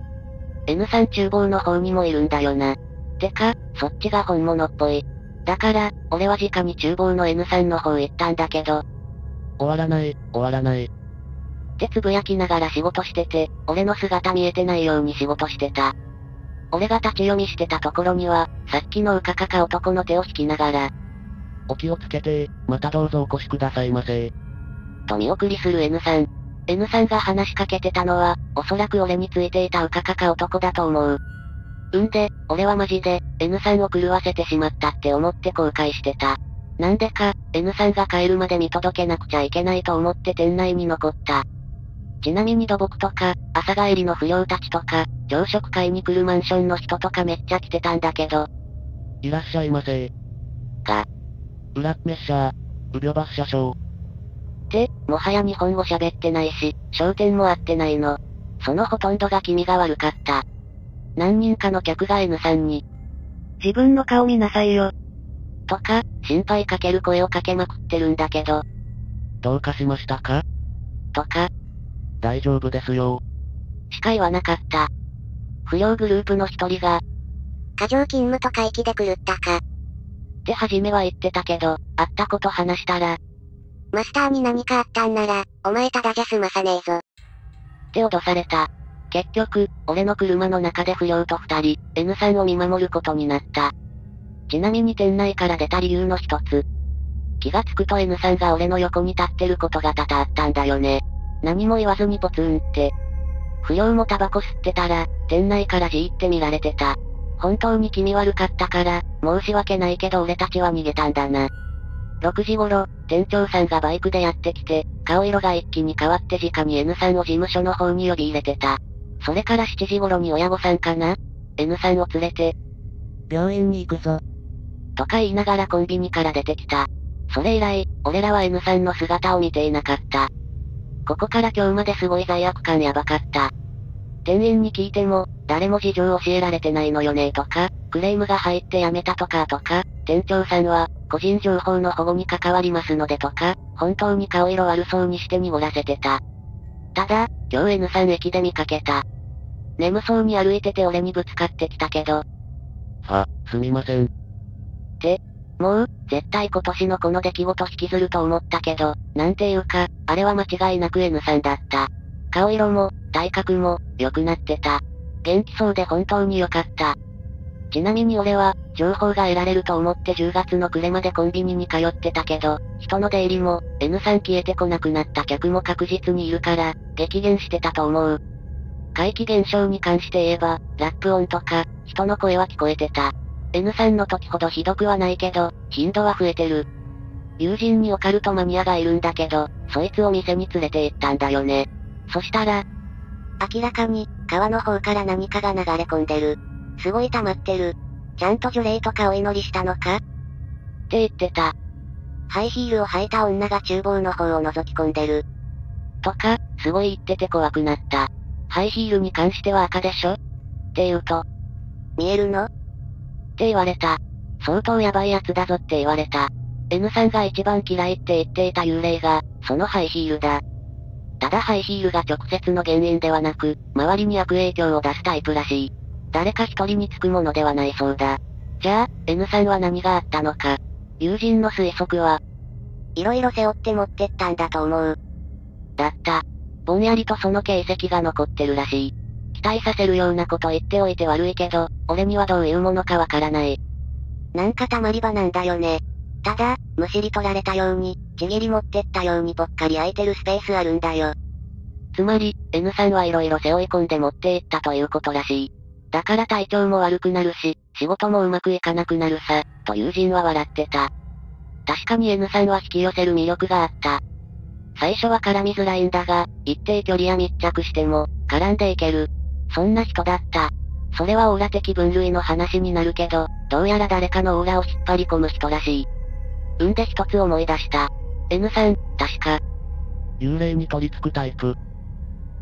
。N さん厨房の方にもいるんだよな。てか、そっちが本物っぽい。だから、俺は直に厨房の N さんの方行ったんだけど。 終わらない、終わらない。 ってつぶやきながら仕事してて、俺の姿見えてないように仕事してた。俺が立ち読みしてたところには、さっきのうかかか男の手を引きながら、 お気をつけて、またどうぞお越しくださいませ。 と見送りする N さん。N さんが話しかけてたのは、おそらく俺についていたうかかか男だと思う。んで、俺はマジで、N さんを狂わせてしまったって思って後悔してた。なんでか、N さんが帰るまで見届けなくちゃいけないと思って店内に残った。ちなみに土木とか、朝帰りの不良たちとか、朝食会に来るマンションの人とかめっちゃ来てたんだけど。 いらっしゃいませ。 が、 ブラックメッシャー、ウビョバッシャショー。 って、もはや日本語喋ってないし、焦点も合ってないの。そのほとんどが気味が悪かった。何人かの客が N さんに、 自分の顔見なさいよ。 とか、心配かける声をかけまくってるんだけど。 どうかしましたか？ とか、 大丈夫ですよ。 しか言わなかった。不良グループの一人が、 過剰勤務と回帰で狂ったか。 って初めは言ってたけど、会ったこと話したら、 マスターに何かあったんなら、お前ただじゃ済まさねえぞ。 って脅された。結局、俺の車の中で不良と二人、N さんを見守ることになった。ちなみに店内から出た理由の一つ。気がつくと N さんが俺の横に立ってることが多々あったんだよね。何も言わずにポツンって。不良もタバコ吸ってたら、店内からじーって見られてた。本当に気味悪かったから、申し訳ないけど俺たちは逃げたんだな。6時頃、店長さんがバイクでやってきて、顔色が一気に変わって直に N さんを事務所の方に呼び入れてた。それから7時頃に親御さんかな？ N さんを連れて、 病院に行くぞ。 とか言いながらコンビニから出てきた。それ以来、俺らは N さんの姿を見ていなかった。ここから今日まですごい罪悪感やばかった。店員に聞いても、誰も事情教えられてないのよねとか、クレームが入って辞めたとか、店長さんは、個人情報の保護に関わりますのでとか、本当に顔色悪そうにして濁らせてた。ただ、今日 N さん駅で見かけた。眠そうに歩いてて俺にぶつかってきたけど。 すみません。 もう、絶対今年のこの出来事引きずると思ったけど、なんていうか、あれは間違いなく N さんだった。顔色も、体格も、良くなってた。元気そうで本当に良かった。ちなみに俺は、情報が得られると思って10月の暮れまでコンビニに通ってたけど、人の出入りも、N さん消えてこなくなった客も確実にいるから、激減してたと思う。怪奇現象に関して言えば、ラップ音とか、人の声は聞こえてた。N さんの時ほどひどくはないけど、頻度は増えてる。友人にオカルトマニアがいるんだけど、そいつを店に連れて行ったんだよね。そしたら、 明らかに、川の方から何かが流れ込んでる。すごい溜まってる。ちゃんと除霊とかお祈りしたのか？ って言ってた。 ハイヒールを履いた女が厨房の方を覗き込んでる。 とか、すごい言ってて怖くなった。ハイヒールに関しては赤でしょ？って言うと、 見えるの？ って言われた。相当ヤバいやつだぞって言われた。N さんが一番嫌いって言っていた幽霊が、そのハイヒールだ。ただハイヒールが直接の原因ではなく、周りに悪影響を出すタイプらしい。誰か一人につくものではないそうだ。じゃあ、N さんは何があったのか。友人の推測は、 いろいろ背負って持ってったんだと思う。 だった。ぼんやりとその形跡が残ってるらしい。期待させるようなこと言っておいて悪いけど、俺にはどういうものかわからない。 なんか溜まり場なんだよね。ただ、むしり取られたように、ちぎり持ってったようにぽっかり空いてるスペースあるんだよ。 つまり、N さんはいろいろ背負い込んで持っていったということらしい。だから体調も悪くなるし、仕事もうまくいかなくなるさ、と友人は笑ってた。確かに N さんは引き寄せる魅力があった。最初は絡みづらいんだが、一定距離や密着しても、絡んでいける。そんな人だった。それはオーラ的分類の話になるけど、どうやら誰かのオーラを引っ張り込む人らしい。で一つ思い出した。N さん、確か。 幽霊に取り付くタイプ。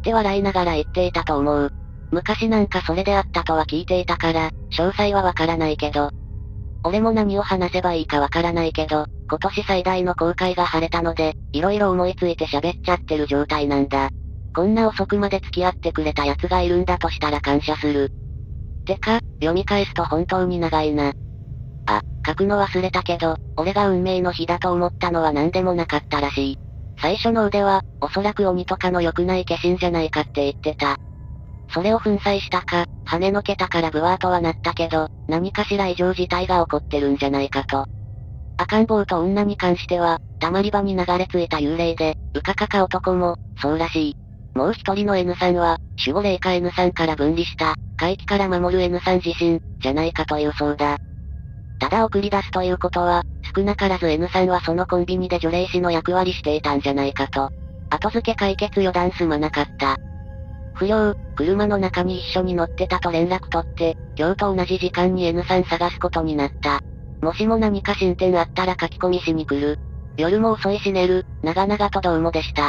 って笑いながら言っていたと思う。昔なんかそれであったとは聞いていたから、詳細はわからないけど。俺も何を話せばいいかわからないけど、今年最大の後悔が晴れたので、色々思いついて喋っちゃってる状態なんだ。こんな遅くまで付き合ってくれた奴がいるんだとしたら感謝する。てか、読み返すと本当に長いな。あ、書くの忘れたけど、俺が運命の日だと思ったのは何でもなかったらしい。最初の腕は、おそらく鬼とかの良くない化身じゃないかって言ってた。それを粉砕したか、跳ねのけたからブワーとはなったけど、何かしら異常事態が起こってるんじゃないかと。赤ん坊と女に関しては、溜まり場に流れ着いた幽霊で、うかかか男も、そうらしい。もう一人の N さんは、守護霊か N さんから分離した、怪奇から守る N さん自身、じゃないかというそうだ。ただ送り出すということは、少なからず N さんはそのコンビニで除霊師の役割していたんじゃないかと。後付け解決予断すまなかった。不良、車の中に一緒に乗ってたと連絡取って、今日と同じ時間に N さん探すことになった。もしも何か進展あったら書き込みしに来る。夜も遅いし寝る、長々とどうもでした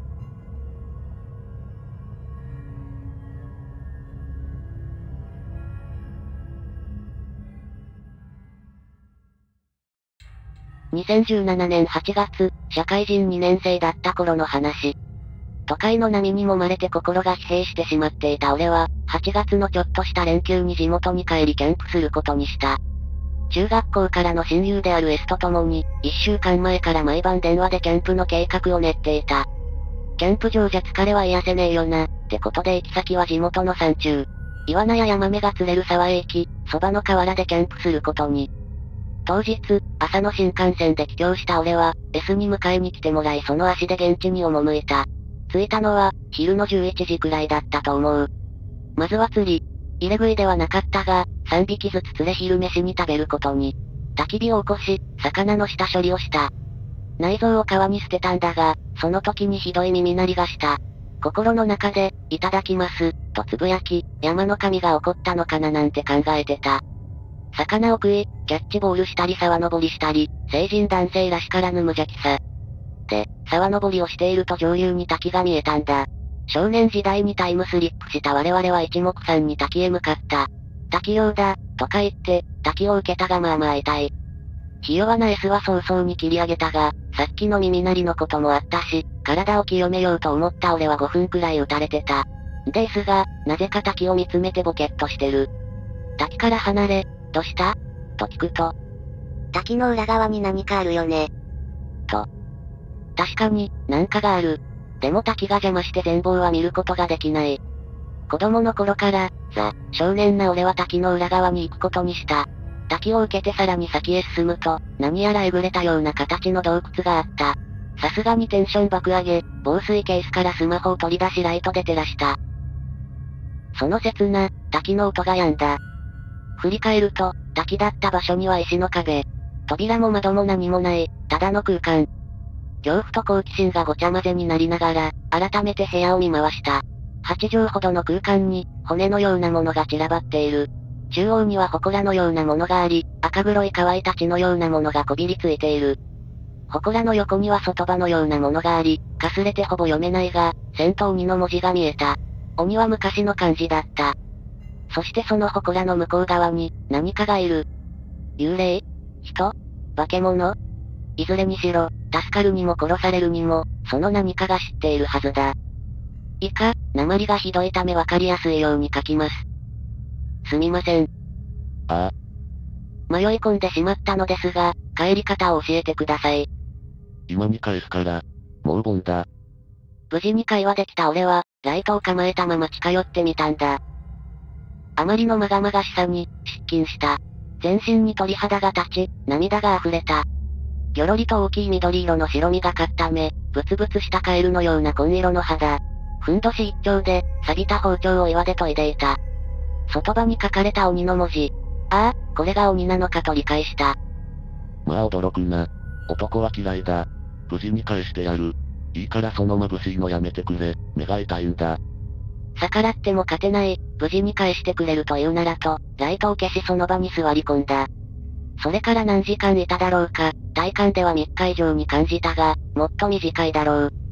。2017年8月、社会人2年生だった頃の話。都会の波に揉まれて心が疲弊してしまっていた俺は、8月のちょっとした連休に地元に帰りキャンプすることにした。中学校からの親友である S と共に、1週間前から毎晩電話でキャンプの計画を練っていた。キャンプ場じゃ疲れは癒せねえよな、ってことで行き先は地元の山中。イワナやヤマメが釣れる沢へ行き、そばの河原でキャンプすることに。当日、朝の新幹線で帰郷した俺は、S に迎えに来てもらいその足で現地に赴いた。着いたのは、昼の11時くらいだったと思う。まずは釣り。入れ食いではなかったが、3匹ずつ釣れ昼飯に食べることに。焚き火を起こし、魚の下処理をした。内臓を川に捨てたんだが、その時にひどい耳鳴りがした。心の中で、いただきます、とつぶやき、山の神が怒ったのかななんて考えてた。魚を食い、キャッチボールしたり沢登りしたり、成人男性らしからぬ無邪気さ。で、沢登りをしていると上流に滝が見えたんだ。少年時代にタイムスリップした我々は一目散に滝へ向かった。滝用だ、とか言って、滝を受けたがまあまあ痛い。ひ弱な S は早々に切り上げたが、さっきの耳鳴りのこともあったし、体を清めようと思った俺は5分くらい打たれてた。で S が、なぜか滝を見つめてボケっとしてる。滝から離れ、どうしたと聞くと。 滝の裏側に何かあるよね。 と。確かに、なんかがある。でも滝が邪魔して全貌は見ることができない。子供の頃から、少年な俺は滝の裏側に行くことにした。滝を受けてさらに先へ進むと、何やらえぐれたような形の洞窟があった。さすがにテンション爆上げ、防水ケースからスマホを取り出しライトで照らした。その刹那、滝の音が止んだ。振り返ると、滝だった場所には石の壁。扉も窓も何もない、ただの空間。恐怖と好奇心がごちゃ混ぜになりながら、改めて部屋を見回した。8畳ほどの空間に、骨のようなものが散らばっている。中央には祠のようなものがあり、赤黒い乾いた血のようなものがこびりついている。祠の横には外場のようなものがあり、かすれてほぼ読めないが、戦闘鬼の文字が見えた。鬼は昔の漢字だった。そしてその祠の向こう側に、何かがいる。幽霊？人？化け物？いずれにしろ、助かるにも殺されるにも、その何かが知っているはずだ。以下、訛りがひどいためわかりやすいように書きます。すみません。 ああ。 迷い込んでしまったのですが、帰り方を教えてください。 今に返すから、もう盆だ。 無事に会話できた俺は、ライトを構えたまま近寄ってみたんだ。あまりのまがまがしさに、失禁した。全身に鳥肌が立ち、涙が溢れた。ぎょろりと大きい緑色の白みがかった目、ブツブツしたカエルのような紺色の肌。ふんどし一丁で、錆びた包丁を岩で研いでいた。外場に書かれた鬼の文字。ああ、これが鬼なのかと理解した。 まあ驚くな。男は嫌いだ。無事に返してやる。いいからその眩しいのやめてくれ。目が痛いんだ。 逆らっても勝てない、無事に返してくれるというならと、ライトを消しその場に座り込んだ。それから何時間いただろうか、体感では3日以上に感じたが、もっと短いだろう。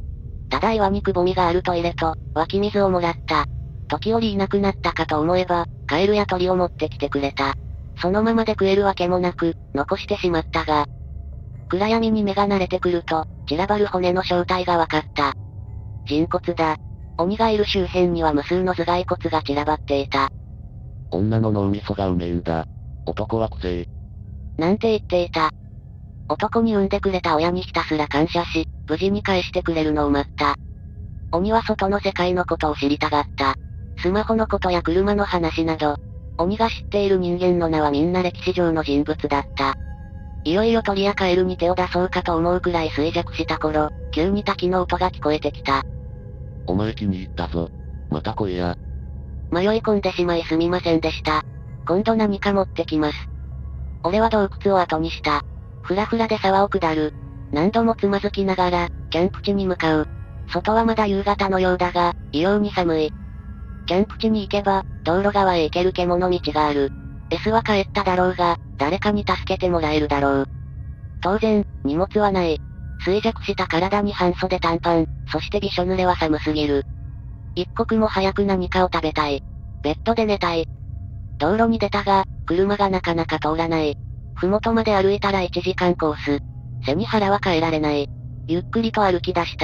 ただ岩にくぼみがあるトイレと、湧き水をもらった。時折いなくなったかと思えば、カエルや鳥を持ってきてくれた。そのままで食えるわけもなく、残してしまったが。暗闇に目が慣れてくると、散らばる骨の正体が分かった。人骨だ。鬼がいる周辺には無数の頭蓋骨が散らばっていた。 女の脳みそがうめえんだ。男はくせえ。 なんて言っていた。男に産んでくれた親にひたすら感謝し、無事に返してくれるのを待った。鬼は外の世界のことを知りたがった。スマホのことや車の話など、鬼が知っている人間の名はみんな歴史上の人物だった。いよいよ鳥やカエルに手を出そうかと思うくらい衰弱した頃、急に滝の音が聞こえてきた。 お前気に入ったぞ。また来いや。 迷い込んでしまいすみませんでした。今度何か持ってきます。俺は洞窟を後にした。ふらふらで沢を下る。何度もつまずきながら、キャンプ地に向かう。外はまだ夕方のようだが、異様に寒い。キャンプ地に行けば、道路側へ行ける獣道がある。S は帰っただろうが、誰かに助けてもらえるだろう。当然、荷物はない。衰弱した体に半袖短パン、そしてびしょ濡れは寒すぎる。一刻も早く何かを食べたい。ベッドで寝たい。道路に出たが、車がなかなか通らない。ふもとまで歩いたら1時間コース。背に腹は変えられない。ゆっくりと歩き出した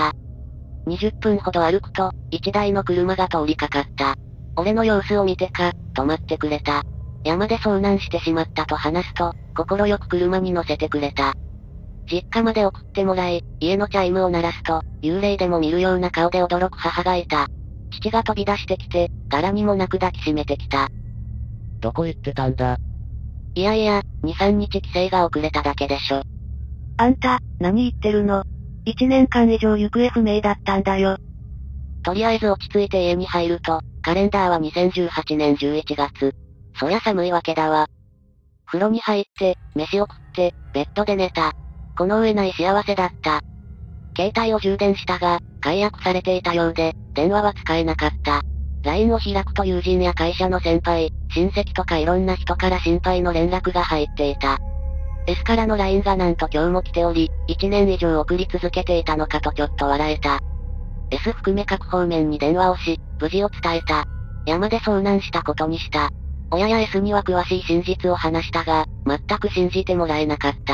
。20分ほど歩くと、1台の車が通りかかった。俺の様子を見てか、止まってくれた。山で遭難してしまったと話すと、心よく車に乗せてくれた。実家まで送ってもらい、家のチャイムを鳴らすと、幽霊でも見るような顔で驚く母がいた。父が飛び出してきて、柄にもなく抱きしめてきた。 どこ行ってたんだ？ いやいや、2、3日帰省が遅れただけでしょ。あんた、何言ってるの？1年間以上行方不明だったんだよ。とりあえず落ち着いて家に入ると、カレンダーは2018年11月。そりゃ寒いわけだわ。風呂に入って、飯を食って、ベッドで寝た。この上ない幸せだった。携帯を充電したが、解約されていたようで、電話は使えなかった。LINE を開くと友人や会社の先輩、親戚とかいろんな人から心配の連絡が入っていた。S からの LINE がなんと今日も来ており、1年以上送り続けていたのかとちょっと笑えた。S 含め各方面に電話をし、無事を伝えた。山で遭難したことにした。親や S には詳しい真実を話したが、全く信じてもらえなかった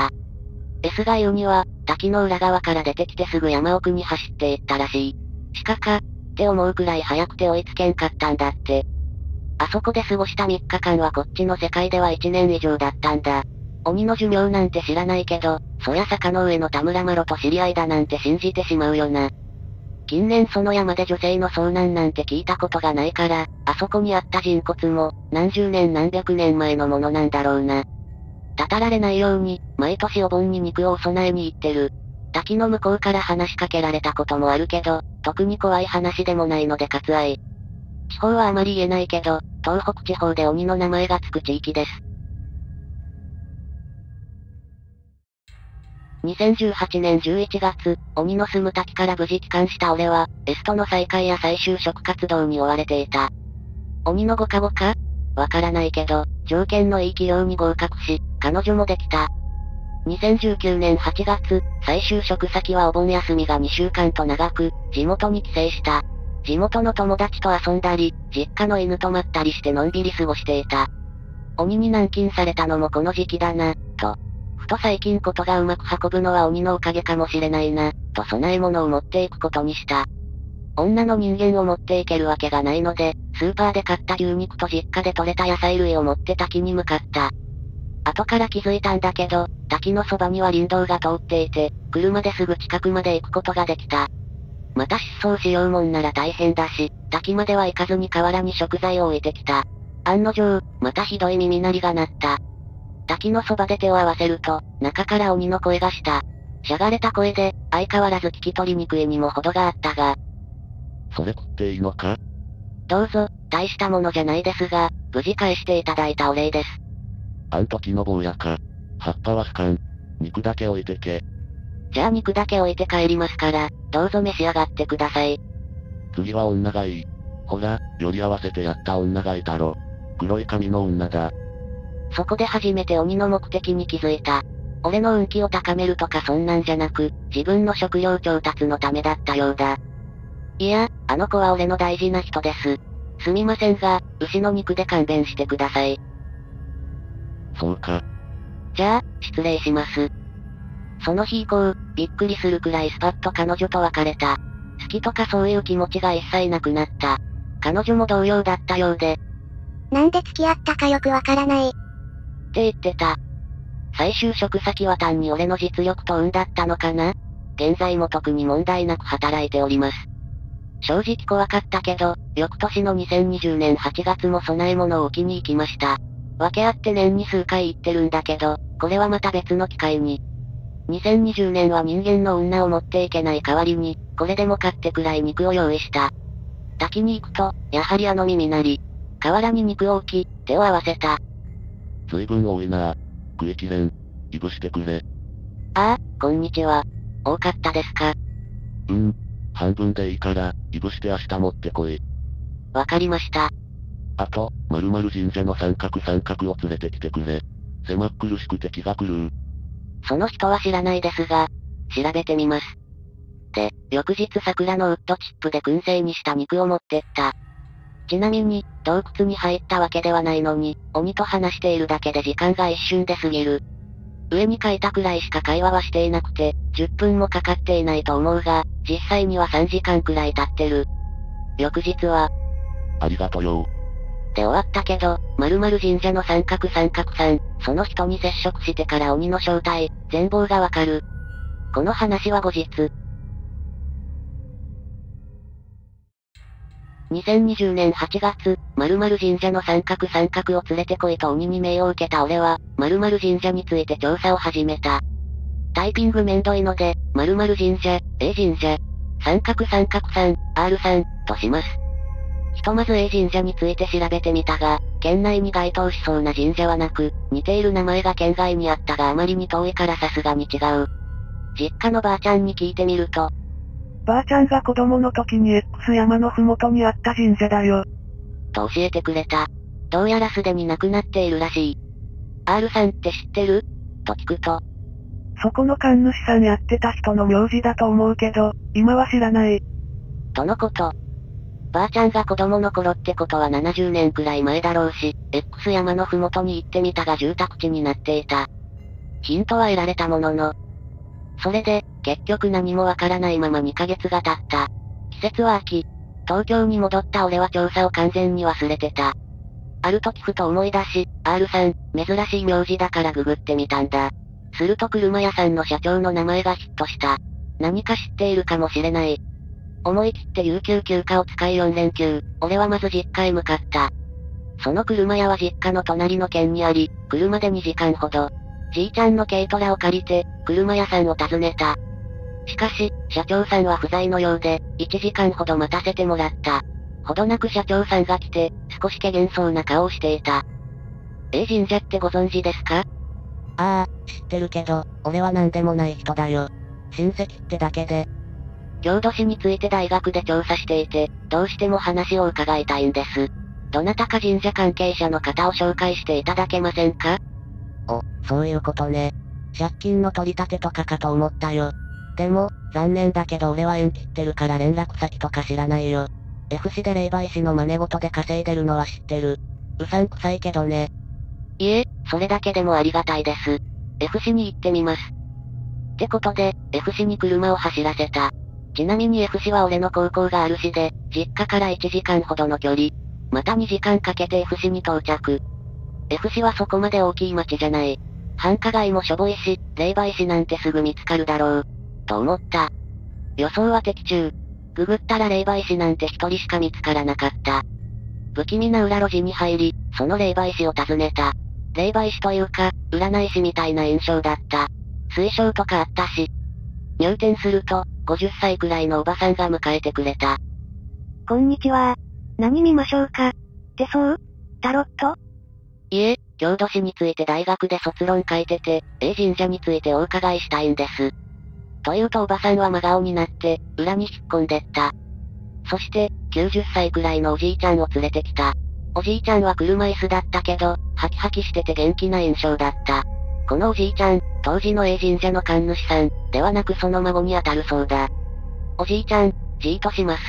。S が言うには、滝の裏側から出てきてすぐ山奥に走っていったらしい。鹿か、って思うくらい早くて追いつけんかったんだって。あそこで過ごした3日間はこっちの世界では1年以上だったんだ。鬼の寿命なんて知らないけど、そりゃ坂の上の田村麻呂と知り合いだなんて信じてしまうよな。近年その山で女性の遭難なんて聞いたことがないから、あそこにあった人骨も、何十年何百年前のものなんだろうな。たたられないように、毎年お盆に肉をお供えに行ってる。滝の向こうから話しかけられたこともあるけど、特に怖い話でもないので割愛。地方はあまり言えないけど、東北地方で鬼の名前がつく地域です。2018年11月、鬼の住む滝から無事帰還した俺は、S との再会や再就職活動に追われていた。鬼のご加護か？わからないけど、条件のいい企業に合格し、彼女もできた。2019年8月、再就職先はお盆休みが2週間と長く、地元に帰省した。地元の友達と遊んだり、実家の犬とまったりしてのんびり過ごしていた。鬼に軟禁されたのもこの時期だな、と。ふと最近ことがうまく運ぶのは鬼のおかげかもしれないな、と供え物を持っていくことにした。女の人間を持っていけるわけがないので、スーパーで買った牛肉と実家で採れた野菜類を持って滝に向かった。後から気づいたんだけど、滝のそばには林道が通っていて、車ですぐ近くまで行くことができた。また失踪しようもんなら大変だし、滝までは行かずに河原に食材を置いてきた。案の定、またひどい耳鳴りが鳴った。滝のそばで手を合わせると、中から鬼の声がした。しゃがれた声で、相変わらず聞き取りにくいにも程があったが。 それ食っていいのか？ どうぞ、大したものじゃないですが、無事返していただいたお礼です。 あん時の坊やか。葉っぱは不完。肉だけ置いてけ。 じゃあ肉だけ置いて帰りますから、どうぞ召し上がってください。 次は女がいい。ほら、より合わせてやった女がいたろ。黒い髪の女だ。 そこで初めて鬼の目的に気づいた。俺の運気を高めるとかそんなんじゃなく、自分の食料調達のためだったようだ。 いや、あの子は俺の大事な人です。すみませんが、牛の肉で勘弁してください。 そうか。 じゃあ、失礼します。その日以降、びっくりするくらいスパッと彼女と別れた。好きとかそういう気持ちが一切なくなった。彼女も同様だったようで。 なんで付き合ったかよくわからない。 って言ってた。再就職先は単に俺の実力と運だったのかな？現在も特に問題なく働いております。正直怖かったけど、翌年の2020年8月も供え物を置きに行きました。訳あって年に数回行ってるんだけど、これはまた別の機会に。2020年は人間の女を持っていけない代わりに、これでもかってくらい肉を用意した。炊きに行くと、やはりあの耳鳴り。河原に肉を置き、手を合わせた。 随分多いな。食いきれん。いぶしてくれ。 ああ、こんにちは。多かったですか？ 半分でいいから、いぶして明日持ってこい。 わかりました。 あと、〇〇神社の三角を連れてきてくれ。狭っ苦しくて気が狂う。 その人は知らないですが、調べてみます。で、翌日桜のウッドチップで燻製にした肉を持ってった。ちなみに、洞窟に入ったわけではないのに、鬼と話しているだけで時間が一瞬で過ぎる。上に書いたくらいしか会話はしていなくて、10分もかかっていないと思うが、実際には3時間くらい経ってる。翌日は、 ありがとよ。 で終わったけど、〇〇神社の三角さん、その人に接触してから鬼の正体、全貌がわかる。この話は後日。2020年8月、〇〇神社の三角を連れてこいと鬼に命を受けた俺は、〇〇神社について調査を始めた。タイピングめんどいので、〇〇神社、A 神社、三角さん、R さん、とします。ひとまず A 神社について調べてみたが、県内に該当しそうな神社はなく、似ている名前が県外にあったがあまりに遠いからさすがに違う。実家のばあちゃんに聞いてみると、 ばあちゃんが子供の時に X 山のふもとにあった神社だよ。 と教えてくれた。どうやらすでに亡くなっているらしい。R さんって知ってる？と聞くと、 そこの神主さんやってた人の名字だと思うけど、今は知らない。 とのこと。ばあちゃんが子供の頃ってことは70年くらい前だろうし、X 山のふもとに行ってみたが住宅地になっていた。ヒントは得られたものの。それで、結局何もわからないまま2ヶ月が経った。季節は秋。東京に戻った俺は調査を完全に忘れてた。ある時ふと思い出し、R さん、珍しい名字だからググってみたんだ。すると車屋さんの社長の名前がヒットした。何か知っているかもしれない。思い切って有給休暇を使い4連休、俺はまず実家へ向かった。その車屋は実家の隣の県にあり、車で2時間ほど。じいちゃんの軽トラを借りて、車屋さんを訪ねた。しかし、社長さんは不在のようで、1時間ほど待たせてもらった。ほどなく社長さんが来て、少し怪げそうな顔をしていた。A 神社ってご存知ですか？ ああ、知ってるけど、俺は何でもない人だよ。親戚ってだけで。 郷土史について大学で調査していて、どうしても話を伺いたいんです。どなたか神社関係者の方を紹介していただけませんか？ そういうことね。借金の取り立てとかかと思ったよ。でも、残念だけど俺は縁切ってるから連絡先とか知らないよ。F 市で霊媒師の真似事で稼いでるのは知ってる。うさんくさいけどね。 いえ、それだけでもありがたいです。F 市に行ってみます。ってことで、F 市に車を走らせた。ちなみに F 市は俺の高校がある市で、実家から1時間ほどの距離。また2時間かけて F 市に到着。F 市はそこまで大きい町じゃない。繁華街もしょぼいし、霊媒師なんてすぐ見つかるだろう。と思った。予想は的中。ググったら霊媒師なんて一人しか見つからなかった。不気味な裏路地に入り、その霊媒師を訪ねた。霊媒師というか、占い師みたいな印象だった。水晶とかあったし。入店すると、50歳くらいのおばさんが迎えてくれた。 こんにちは。何見ましょうか？手相？タロット？ いえ、郷土史について大学で卒論書いてて、A 神社についてお伺いしたいんです。と言うとおばさんは真顔になって、裏に引っ込んでった。そして、90歳くらいのおじいちゃんを連れてきた。おじいちゃんは車椅子だったけど、ハキハキしてて元気な印象だった。このおじいちゃん、当時の A 神社の神主さん、ではなくその孫にあたるそうだ。おじいちゃん、じーとします。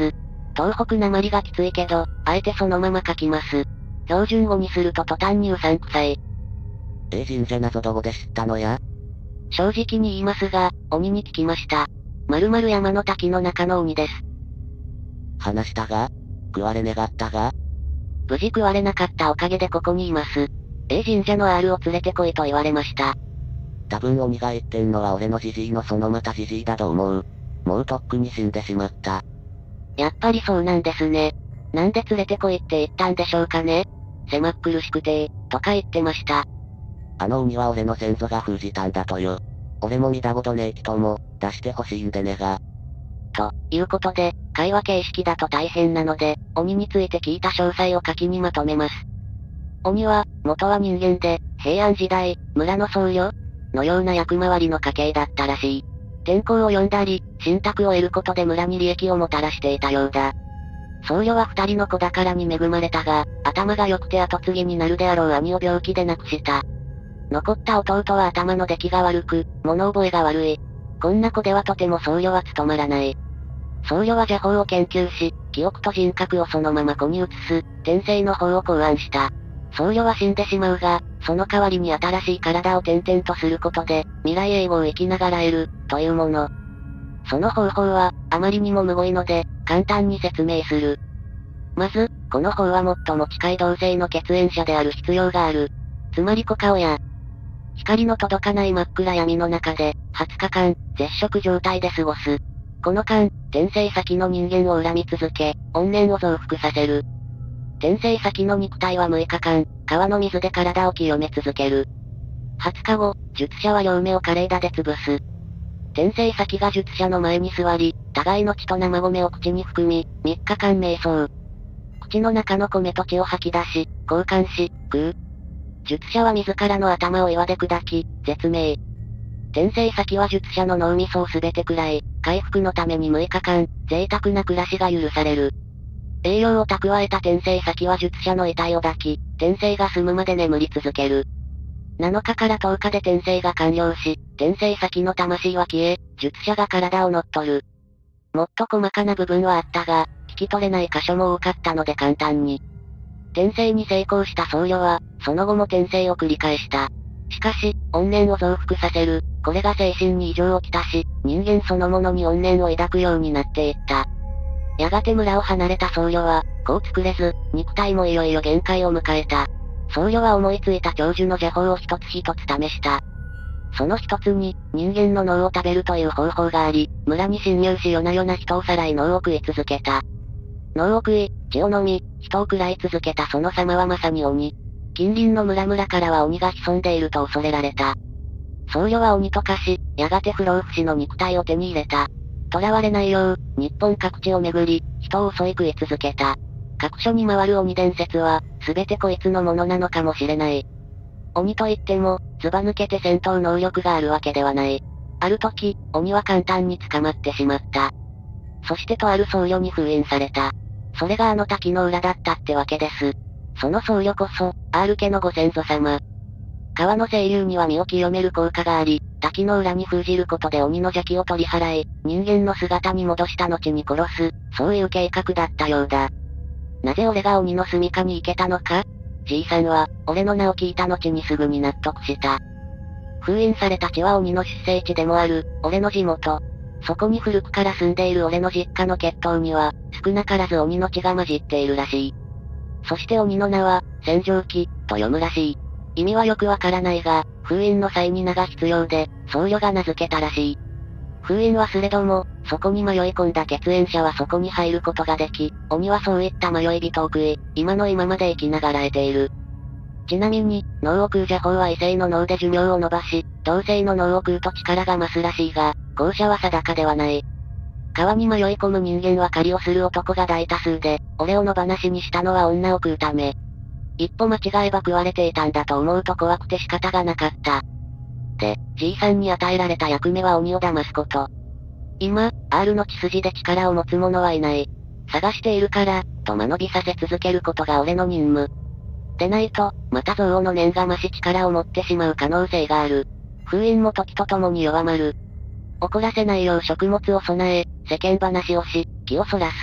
東北訛りがきついけど、あえてそのまま書きます。標準語にすると途端にうさんくさい。 神社謎どこで知ったのや？ 正直に言いますが、鬼に聞きました。〇〇山の滝の中の鬼です。 話したが？食われ願ったが？ 無事食われなかったおかげでここにいます。神社の R を連れてこいと言われました。 多分鬼が言ってんのは俺のジジイのそのまたジジイだと思う。もうとっくに死んでしまった。 やっぱりそうなんですね。なんで連れてこいって言ったんでしょうかね。狭っ苦しくてとか言ってました。 あの鬼は俺の先祖が封じたんだとよ。俺も見たことねえ人も、出してほしいんでねが。 ということで、会話形式だと大変なので、鬼について聞いた詳細を書きにまとめます。鬼は、元は人間で、平安時代、村の僧侶のような役回りの家系だったらしい。天候を読んだり、信託を得ることで村に利益をもたらしていたようだ。僧侶は二人の子宝に恵まれたが、頭が良くて後継ぎになるであろう兄を病気で亡くした。残った弟は頭の出来が悪く、物覚えが悪い。こんな子ではとても僧侶は務まらない。僧侶は邪法を研究し、記憶と人格をそのまま子に移す、転生の法を考案した。僧侶は死んでしまうが、その代わりに新しい体を転々とすることで、未来永劫を生きながら得る、というもの。その方法は、あまりにもむごいので、簡単に説明する。まず、この法は最も近い同性の血縁者である必要がある。つまり子顔や、光の届かない真っ暗闇の中で、20日間、絶食状態で過ごす。この間、転生先の人間を恨み続け、怨念を増幅させる。転生先の肉体は6日間、川の水で体を清め続ける。20日後、術者は両目を枯れ枝で潰す。転生先が術者の前に座り、互いの血と生米を口に含み、3日間瞑想。口の中の米と血を吐き出し、交換し、食う。術者は自らの頭を岩で砕き、絶命。転生先は術者の脳みそをすべて食らい、回復のために6日間、贅沢な暮らしが許される。栄養を蓄えた転生先は術者の遺体を抱き、転生が済むまで眠り続ける。7日から10日で転生が完了し、転生先の魂は消え、術者が体を乗っ取る。もっと細かな部分はあったが、聞き取れない箇所も多かったので簡単に。転生に成功した僧侶は、その後も転生を繰り返した。しかし、怨念を増幅させる、これが精神に異常をきたし、人間そのものに怨念を抱くようになっていった。やがて村を離れた僧侶は、子を作れず、肉体もいよいよ限界を迎えた。僧侶は思いついた長寿の邪法を一つ一つ試した。その一つに、人間の脳を食べるという方法があり、村に侵入し夜な夜な人をさらい脳を食い続けた。脳を食い、血を飲み、人を食らい続けたその様はまさに鬼。近隣の村からは鬼が潜んでいると恐れられた。僧侶は鬼と化し、やがて不老不死の肉体を手に入れた。囚われないよう、日本各地を巡り、人を襲い食い続けた。各所に回る鬼伝説は、すべてこいつのものなのかもしれない。鬼といっても、ずば抜けて戦闘能力があるわけではない。ある時、鬼は簡単に捕まってしまった。そしてとある僧侶に封印された。それがあの滝の裏だったってわけです。その僧侶こそ、R家のご先祖様。川の清流には身を清める効果があり、滝の裏に封じることで鬼の邪気を取り払い、人間の姿に戻した後に殺す、そういう計画だったようだ。なぜ俺が鬼の住処に行けたのか？じいさんは、俺の名を聞いた後にすぐに納得した。封印された地は鬼の出生地でもある、俺の地元。そこに古くから住んでいる俺の実家の血統には、少なからず鬼の血が混じっているらしい。そして鬼の名は、戦場記、と読むらしい。意味はよくわからないが、封印の際に名が必要で、僧侶が名付けたらしい。封印はすれども、そこに迷い込んだ血縁者はそこに入ることができ、鬼はそういった迷い人を食い、今の今まで生きながら得ている。ちなみに、脳を食う邪法は異性の脳で寿命を伸ばし、同性の脳を食うと力が増すらしいが、後者は定かではない。川に迷い込む人間は狩りをする男が大多数で、俺を野放しにしたのは女を食うため。一歩間違えば食われていたんだと思うと怖くて仕方がなかった。で、じいさんに与えられた役目は鬼を騙すこと。今、R の血筋で力を持つ者はいない。探しているから、と間延びさせ続けることが俺の任務。でないと、また憎悪の念が増し力を持ってしまう可能性がある。封印も時とともに弱まる。怒らせないよう食物を備え、世間話をし、気をそらす。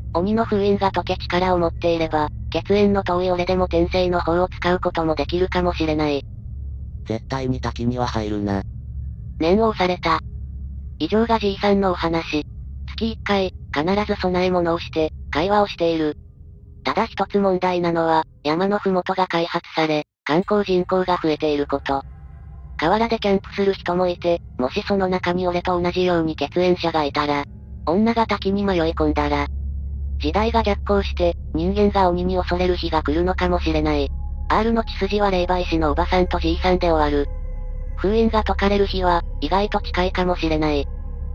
鬼の封印が解け力を持っていれば、血縁の遠い俺でも転生の方を使うこともできるかもしれない。 絶対に滝には入るな。 念を押された。以上がじいさんのお話。月1回、必ず供え物をして、会話をしている。ただ一つ問題なのは、山のふもとが開発され、観光人口が増えていること。河原でキャンプする人もいて、もしその中に俺と同じように血縁者がいたら、女が滝に迷い込んだら、時代が逆行して、人間が鬼に恐れる日が来るのかもしれない。R の血筋は霊媒師のおばさんとじいさんで終わる。封印が解かれる日は、意外と近いかもしれない。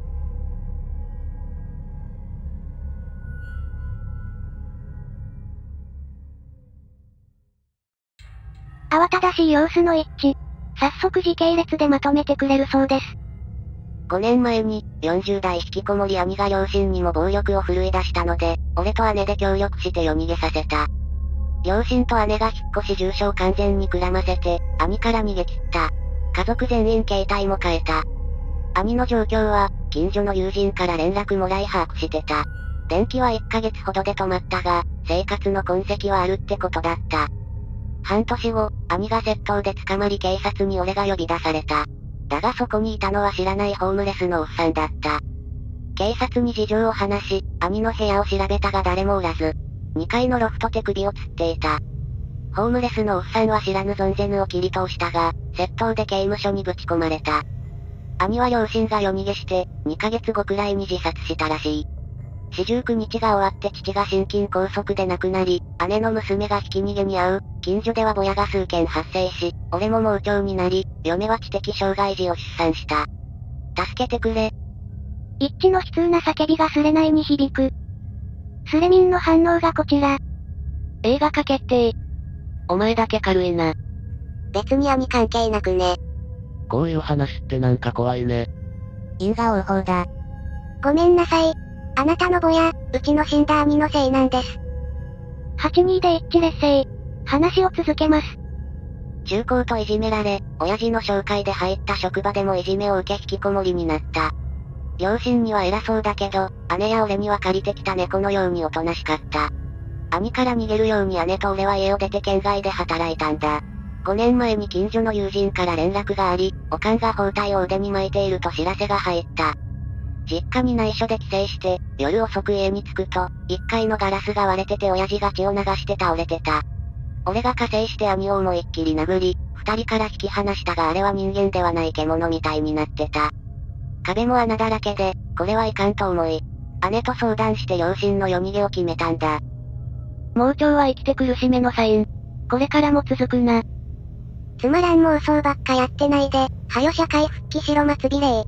慌ただしい様子の一致。早速時系列でまとめてくれるそうです。 5年前に、40代引きこもり兄が両親にも暴力を振るい出したので、俺と姉で協力して夜逃げさせた。両親と姉が引っ越し住所を完全にくらませて、兄から逃げ切った。家族全員携帯も変えた。兄の状況は、近所の友人から連絡もらい把握してた。電気は1ヶ月ほどで止まったが、生活の痕跡はあるってことだった。半年後、兄が窃盗で捕まり警察に俺が呼び出された。だがそこにいたのは知らないホームレスのおっさんだった。警察に事情を話し、兄の部屋を調べたが誰もおらず、2階のロフト手首をつっていた。ホームレスのおっさんは知らぬ存ぜぬを切り通したが、窃盗で刑務所にぶち込まれた。兄は両親が夜逃げして、2ヶ月後くらいに自殺したらしい。四十九日が終わって父が心筋梗塞で亡くなり、姉の娘がひき逃げに遭う。近所ではぼやが数件発生し、俺も盲腸になり、嫁は知的障害児を出産した。助けてくれ。 一致の悲痛な叫びがスレ内に響く。スレ民の反応がこちら。 映画化決定。お前だけ軽いな。 別に兄関係なくね。 こういう話ってなんか怖いね。 因果応報だ。ごめんなさい。あなたのぼや、うちの死んだ兄のせいなんです。 82で一致劣勢。話を続けます。 中高といじめられ、親父の紹介で入った職場でもいじめを受け引きこもりになった。両親には偉そうだけど、姉や俺には借りてきた猫のようにおとなしかった。兄から逃げるように姉と俺は家を出て県外で働いたんだ。5年前に近所の友人から連絡があり、おかんが包帯を腕に巻いていると知らせが入った。実家に内緒で帰省して、夜遅く家に着くと、1階のガラスが割れてて親父が血を流して倒れてた。俺が加勢して兄を思いっきり殴り、2人から引き離したがあれは人間ではない獣みたいになってた。壁も穴だらけで、これはいかんと思い、姉と相談して両親の夜逃げを決めたんだ。 盲腸は生きて苦しめのサイン。これからも続くな。 つまらん妄想ばっかやってないで、はよ社会復帰しろ末尾霊。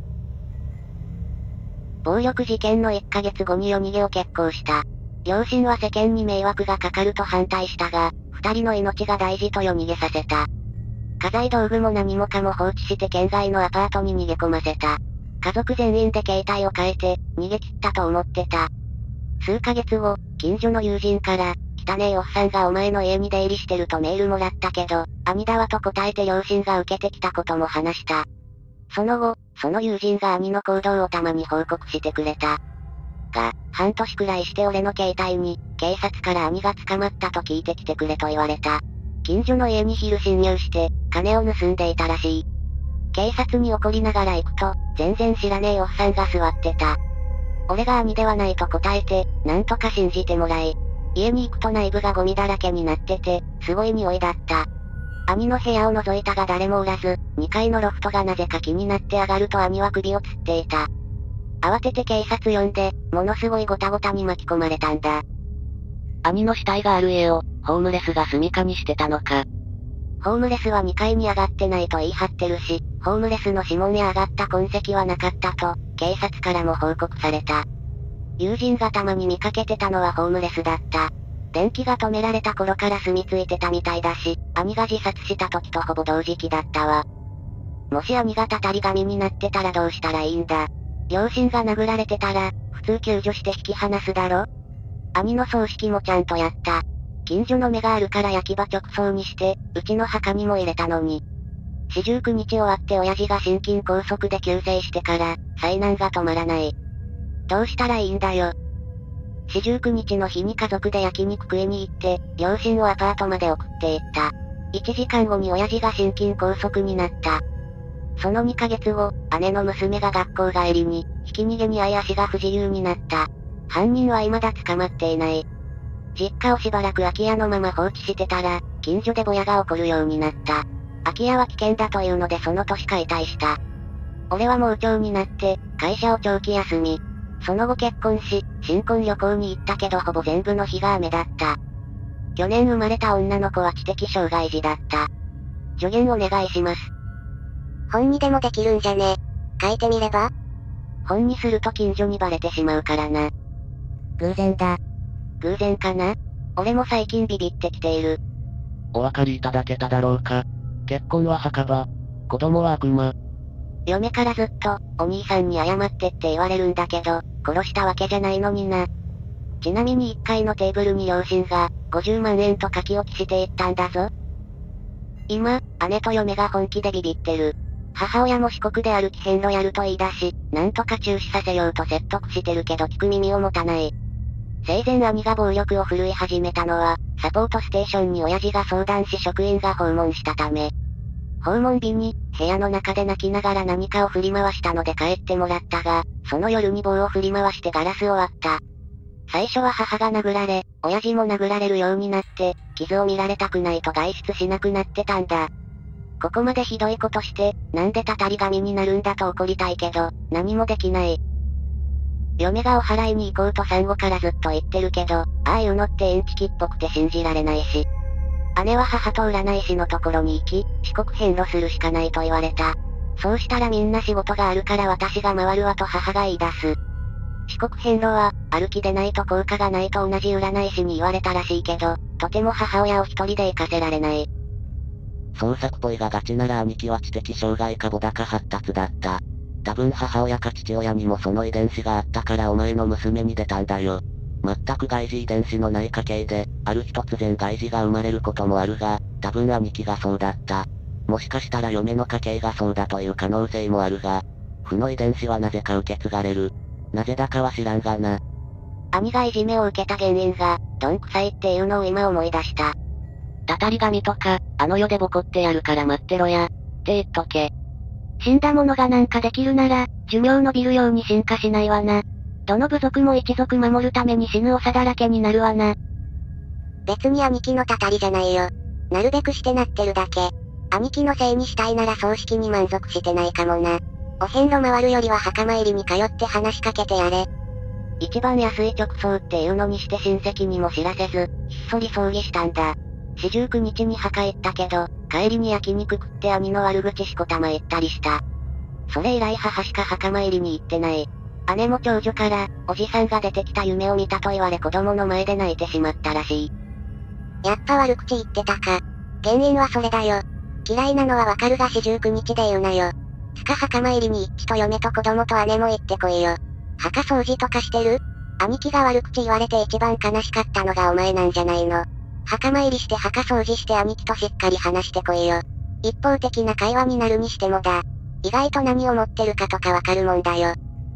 暴力事件の1ヶ月後に夜逃げを決行した。両親は世間に迷惑がかかると反対したが、2人の命が大事と夜逃げさせた。家財道具も何もかも放置して県外のアパートに逃げ込ませた。家族全員で携帯を変えて、逃げ切ったと思ってた。数ヶ月後、近所の友人から、汚ねえおっさんがお前の家に出入りしてるとメールもらったけど、兄だわと答えて両親が受けてきたことも話した。その後、その友人が兄の行動をたまに報告してくれた。が、半年くらいして俺の携帯に、警察から兄が捕まったと聞いてきてくれと言われた。近所の家に昼侵入して、金を盗んでいたらしい。警察に怒りながら行くと、全然知らねえおっさんが座ってた。俺が兄ではないと答えて、なんとか信じてもらい、家に行くと内部がゴミだらけになってて、すごい匂いだった。兄の部屋を覗いたが誰もおらず、2階のロフトがなぜか気になって上がると兄は首を吊っていた。慌てて警察呼んで、ものすごいゴタゴタに巻き込まれたんだ。兄の死体がある家を、ホームレスが住処にしてたのか。ホームレスは2階に上がってないと言い張ってるし、ホームレスの指紋や上がった痕跡はなかったと、警察からも報告された。友人がたまに見かけてたのはホームレスだった。電気が止められた頃から住み着いてたみたいだし、兄が自殺した時とほぼ同時期だったわ。もし兄がたたり神になってたらどうしたらいいんだ。両親が殴られてたら、普通救助して引き離すだろ。兄の葬式もちゃんとやった。近所の目があるから焼き場直送にして、うちの墓にも入れたのに。四十九日終わって親父が心筋梗塞で急逝してから、災難が止まらない。どうしたらいいんだよ。 四十九日の日に家族で焼肉食いに行って、両親をアパートまで送っていった。1時間後に親父が心筋梗塞になった。その2ヶ月後、姉の娘が学校帰りに、ひき逃げに遭い足が不自由になった。犯人は未だ捕まっていない。実家をしばらく空き家のまま放置してたら、近所でぼやが起こるようになった。空き家は危険だというのでその年解体した。俺は盲腸になって、会社を長期休み。その後結婚し、新婚旅行に行ったけどほぼ全部の日が雨だった。去年生まれた女の子は知的障害児だった。助言お願いします。 本にでもできるんじゃね。書いてみれば？ 本にすると近所にバレてしまうからな。 偶然だ。 偶然かな？俺も最近ビビってきている。 お分かりいただけただろうか。結婚は墓場。子供は悪魔。 嫁からずっと、お兄さんに謝ってって言われるんだけど、殺したわけじゃないのにな。ちなみに1階のテーブルに両親が、50万円と書き置きしていったんだぞ。今、姉と嫁が本気でビビってる。母親も四国で歩き遍路やると言い出し、なんとか中止させようと説得してるけど聞く耳を持たない。生前兄が暴力を振るい始めたのは、サポートステーションに親父が相談し職員が訪問したため。訪問日に、部屋の中で泣きながら何かを振り回したので帰ってもらったが、その夜に棒を振り回してガラスを割った。最初は母が殴られ、親父も殴られるようになって、傷を見られたくないと外出しなくなってたんだ。ここまでひどいことして、なんでたたり神になるんだと怒りたいけど、何もできない。嫁がお祓いに行こうと産後からずっと言ってるけど、ああいうのってインチキっぽくて信じられないし。姉は母と占い師のところに行き、四国遍路するしかないと言われた。そうしたらみんな仕事があるから私が回るわと母が言い出す。四国遍路は、歩きでないと効果がないと同じ占い師に言われたらしいけど、とても母親を一人で行かせられない。 創作っぽいがガチなら兄貴は知的障害かボダか発達だった。多分母親か父親にもその遺伝子があったからお前の娘に出たんだよ。全く外耳遺伝子のない家系で、ある日突然外耳が生まれることもあるが、多分兄貴がそうだった。もしかしたら嫁の家系がそうだという可能性もあるが、負の遺伝子はなぜか受け継がれる。なぜだかは知らんがな。 兄がいじめを受けた原因が、どんくさいっていうのを今思い出した。 たたり神とか、あの世でボコってやるから待ってろや、って言っとけ。死んだ者がなんかできるなら、寿命伸びるように進化しないわな。どの部族も一族守るために死ぬ長だらけになるわな。 別に兄貴のたたりじゃないよ。なるべくしてなってるだけ。兄貴のせいにしたいなら葬式に満足してないかもな。お遍路回るよりは墓参りに通って話しかけてやれ。 一番安い直葬っていうのにして親戚にも知らせず、ひっそり葬儀したんだ。四十九日に墓行ったけど、帰りに焼肉食って兄の悪口しこたま言ったりした。それ以来母しか墓参りに行ってない。姉も長女から、おじさんが出てきた夢を見たと言われ子供の前で泣いてしまったらしい。 やっぱ悪口言ってたか。原因はそれだよ。嫌いなのはわかるが四十九日で言うなよ。つか墓参りに一致と嫁と子供と姉も行ってこいよ。墓掃除とかしてる？兄貴が悪口言われて一番悲しかったのがお前なんじゃないの。墓参りして墓掃除して兄貴としっかり話してこいよ。一方的な会話になるにしてもだ。意外と何を思ってるかとかわかるもんだよ。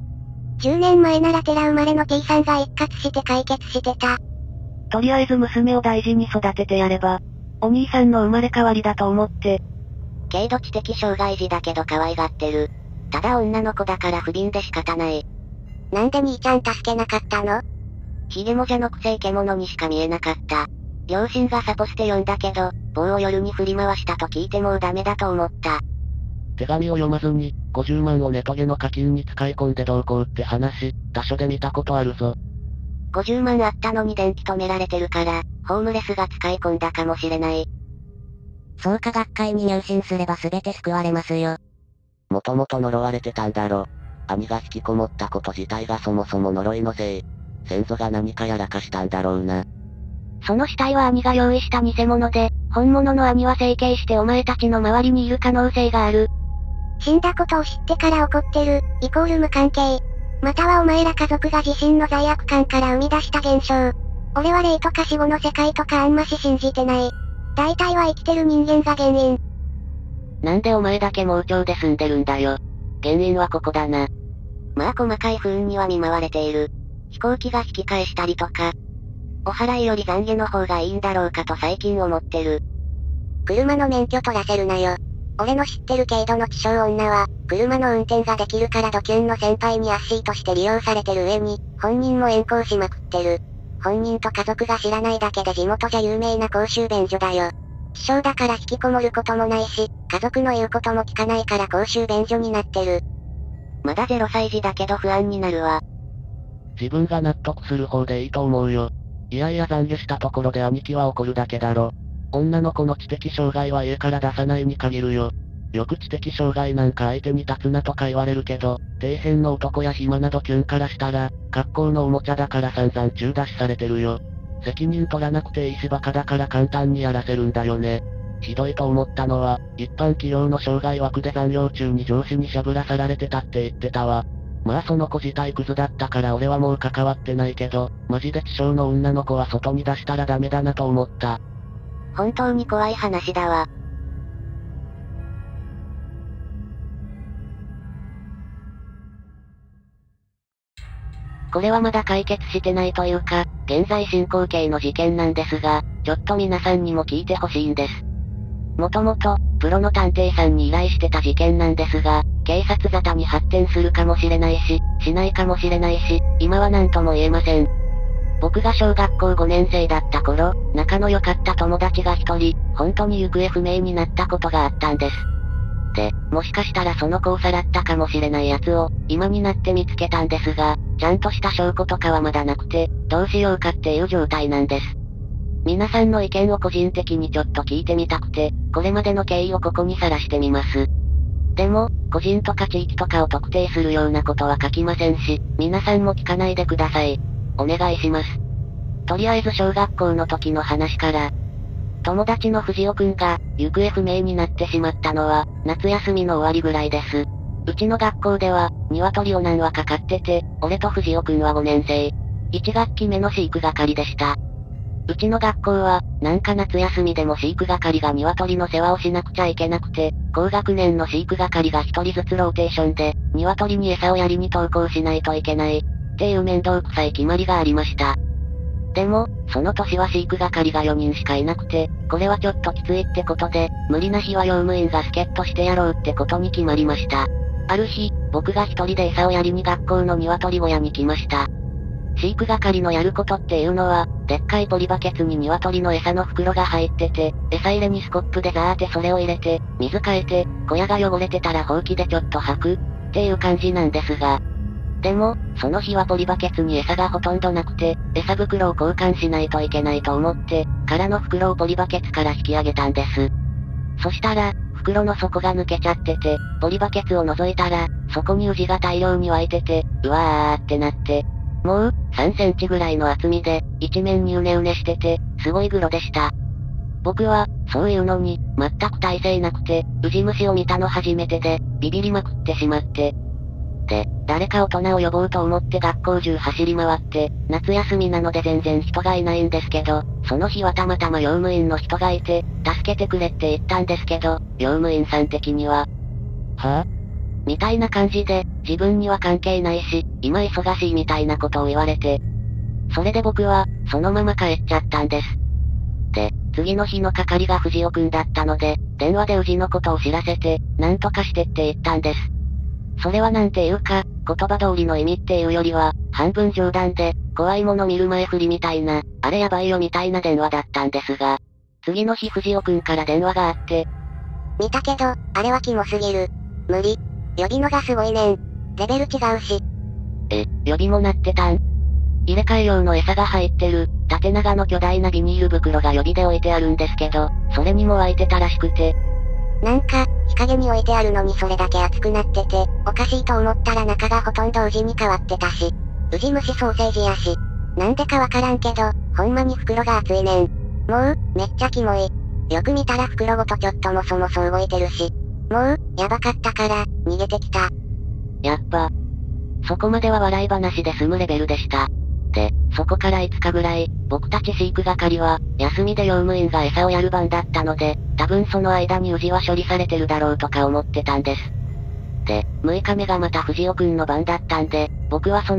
10年前なら寺生まれの T さんが一括して解決してた。 とりあえず娘を大事に育ててやれば、お兄さんの生まれ変わりだと思って。 軽度知的障害児だけど可愛がってる。ただ女の子だから不憫で仕方ない。 なんで兄ちゃん助けなかったの？ ヒゲもじゃのくせ獣にしか見えなかった。両親がサポステ呼んだけど、棒を夜に振り回したと聞いてもうダメだと思った。 手紙を読まずに、50万をネトゲの課金に使い込んでどうこうって話、他所で見たことあるぞ。 50万あったのに電気止められてるから、ホームレスが使い込んだかもしれない。 創価学会に入信すれば全て救われますよ。 もともと呪われてたんだろ。兄が引きこもったこと自体がそもそも呪いのせい。先祖が何かやらかしたんだろうな。 その死体は兄が用意した偽物で、本物の兄は整形してお前たちの周りにいる可能性がある。 死んだことを知ってから怒ってる、イコール無関係。またはお前ら家族が自身の罪悪感から生み出した現象。俺は霊とか死後の世界とかあんまし信じてない。大体は生きてる人間が原因。 なんでお前だけ盲腸で住んでるんだよ。原因はここだな。 まあ細かい不運には見舞われている。 飛行機が引き返したりとか。お払いより懺悔の方がいいんだろうかと最近思ってる。 車の免許取らせるなよ。俺の知ってる軽度の自称女は、車の運転ができるからドキュンの先輩にアッシーとして利用されてる上に、本人も援交しまくってる。本人と家族が知らないだけで地元じゃ有名な公衆便所だよ。自称だから引きこもることもないし、家族の言うことも聞かないから公衆便所になってる。 まだ0歳児だけど不安になるわ。 自分が納得する方でいいと思うよ。いやいや懺悔したところで兄貴は怒るだけだろ。女の子の知的障害は家から出さないに限るよ。よく知的障害なんか相手に立つなとか言われるけど、底辺の男や暇なドキュンからしたら、格好のおもちゃだから散々中出しされてるよ。責任取らなくていいしバカだから簡単にやらせるんだよね。ひどいと思ったのは、一般企業の障害枠で残業中に上司にしゃぶらさられてたって言ってたわ。まあその子自体クズだったから俺はもう関わってないけど、マジで希少の女の子は外に出したらダメだなと思った。 本当に怖い話だわ。これはまだ解決してないというか、現在進行形の事件なんですが、ちょっと皆さんにも聞いてほしいんです。もともと、プロの探偵さんに依頼してた事件なんですが、警察沙汰に発展するかもしれないし、しないかもしれないし、今は何とも言えません。僕が小学校5年生だった頃、仲の良かった友達が一人、本当に行方不明になったことがあったんです。で、もしかしたらその子をさらったかもしれないやつを、今になって見つけたんですが、ちゃんとした証拠とかはまだなくて、どうしようかっていう状態なんです。皆さんの意見を個人的にちょっと聞いてみたくて、これまでの経緯をここに晒してみます。でも、個人とか地域とかを特定するようなことは書きませんし、皆さんも聞かないでください。お願いします。とりあえず小学校の時の話から。友達の藤尾くんが、行方不明になってしまったのは、夏休みの終わりぐらいです。うちの学校では、鶏を何羽か飼ってて、俺と藤尾くんは5年生。1学期目の飼育係でした。うちの学校は、なんか夏休みでも飼育係が鶏の世話をしなくちゃいけなくて、高学年の飼育係が1人ずつローテーションで、鶏に餌をやりに登校しないといけない、っていう面倒くさい決まりがありました。でも、その年は飼育係が4人しかいなくて、これはちょっときついってことで、無理な日は用務員が助っ人してやろうってことに決まりました。ある日、僕が一人で餌をやりに学校の鶏小屋に来ました。飼育係のやることっていうのは、でっかいポリバケツに鶏の餌の袋が入ってて、餌入れにスコップでザーってそれを入れて、水変えて、小屋が汚れてたらほうきでちょっと吐く、っていう感じなんですが。でも、その日はポリバケツに餌がほとんどなくて、餌袋を交換しないといけないと思って、空の袋をポリバケツから引き上げたんです。そしたら、袋の底が抜けちゃってて、ポリバケツを覗いたら、そこにウジが大量に湧いてて、うわーってなって、もう、3センチぐらいの厚みで、一面にうねうねしてて、すごいグロでした。僕は、そういうのに、全く耐性なくて、ウジ虫を見たの初めてで、ビビりまくってしまって。で、誰か大人を呼ぼうと思って学校中走り回って、夏休みなので全然人がいないんですけど、その日はたまたま用務員の人がいて、助けてくれって言ったんですけど、用務員さん的には、 はぁ、 みたいな感じで、自分には関係ないし、今忙しいみたいなことを言われて。それで僕は、そのまま帰っちゃったんです。で、次の日の係が藤尾くんだったので、電話でウジのことを知らせて、なんとかしてって言ったんです。それはなんていうか、言葉通りの意味っていうよりは、半分冗談で、怖いもの見る前振りみたいな、あれやばいよみたいな電話だったんですが、次の日藤尾くんから電話があって、 見たけど、あれはキモすぎる。無理。呼びのがすごいねん。レベル違うし。 呼びもなってたん？入れ替え用の餌が入ってる、縦長の巨大なビニール袋が予備で置いてあるんですけど、それにも湧いてたらしくて。 なんか、日陰に置いてあるのにそれだけ熱くなってて、おかしいと思ったら中がほとんどウジに変わってたし。ウジ虫ソーセージやし。なんでかわからんけど、ほんまに袋が熱いねん。もう、めっちゃキモい。よく見たら袋ごとちょっともそもそ動いてるし。もう、やばかったから、逃げてきた。 やっぱ、そこまでは笑い話で済むレベルでした。で、そこから5日ぐらい、僕たち飼育係は、休みで用務員が餌をやる番だったので、多分その間にウジは処理されてるだろうとか思ってたんです。で、6日目がまた藤尾くんの番だったんで、僕はその日、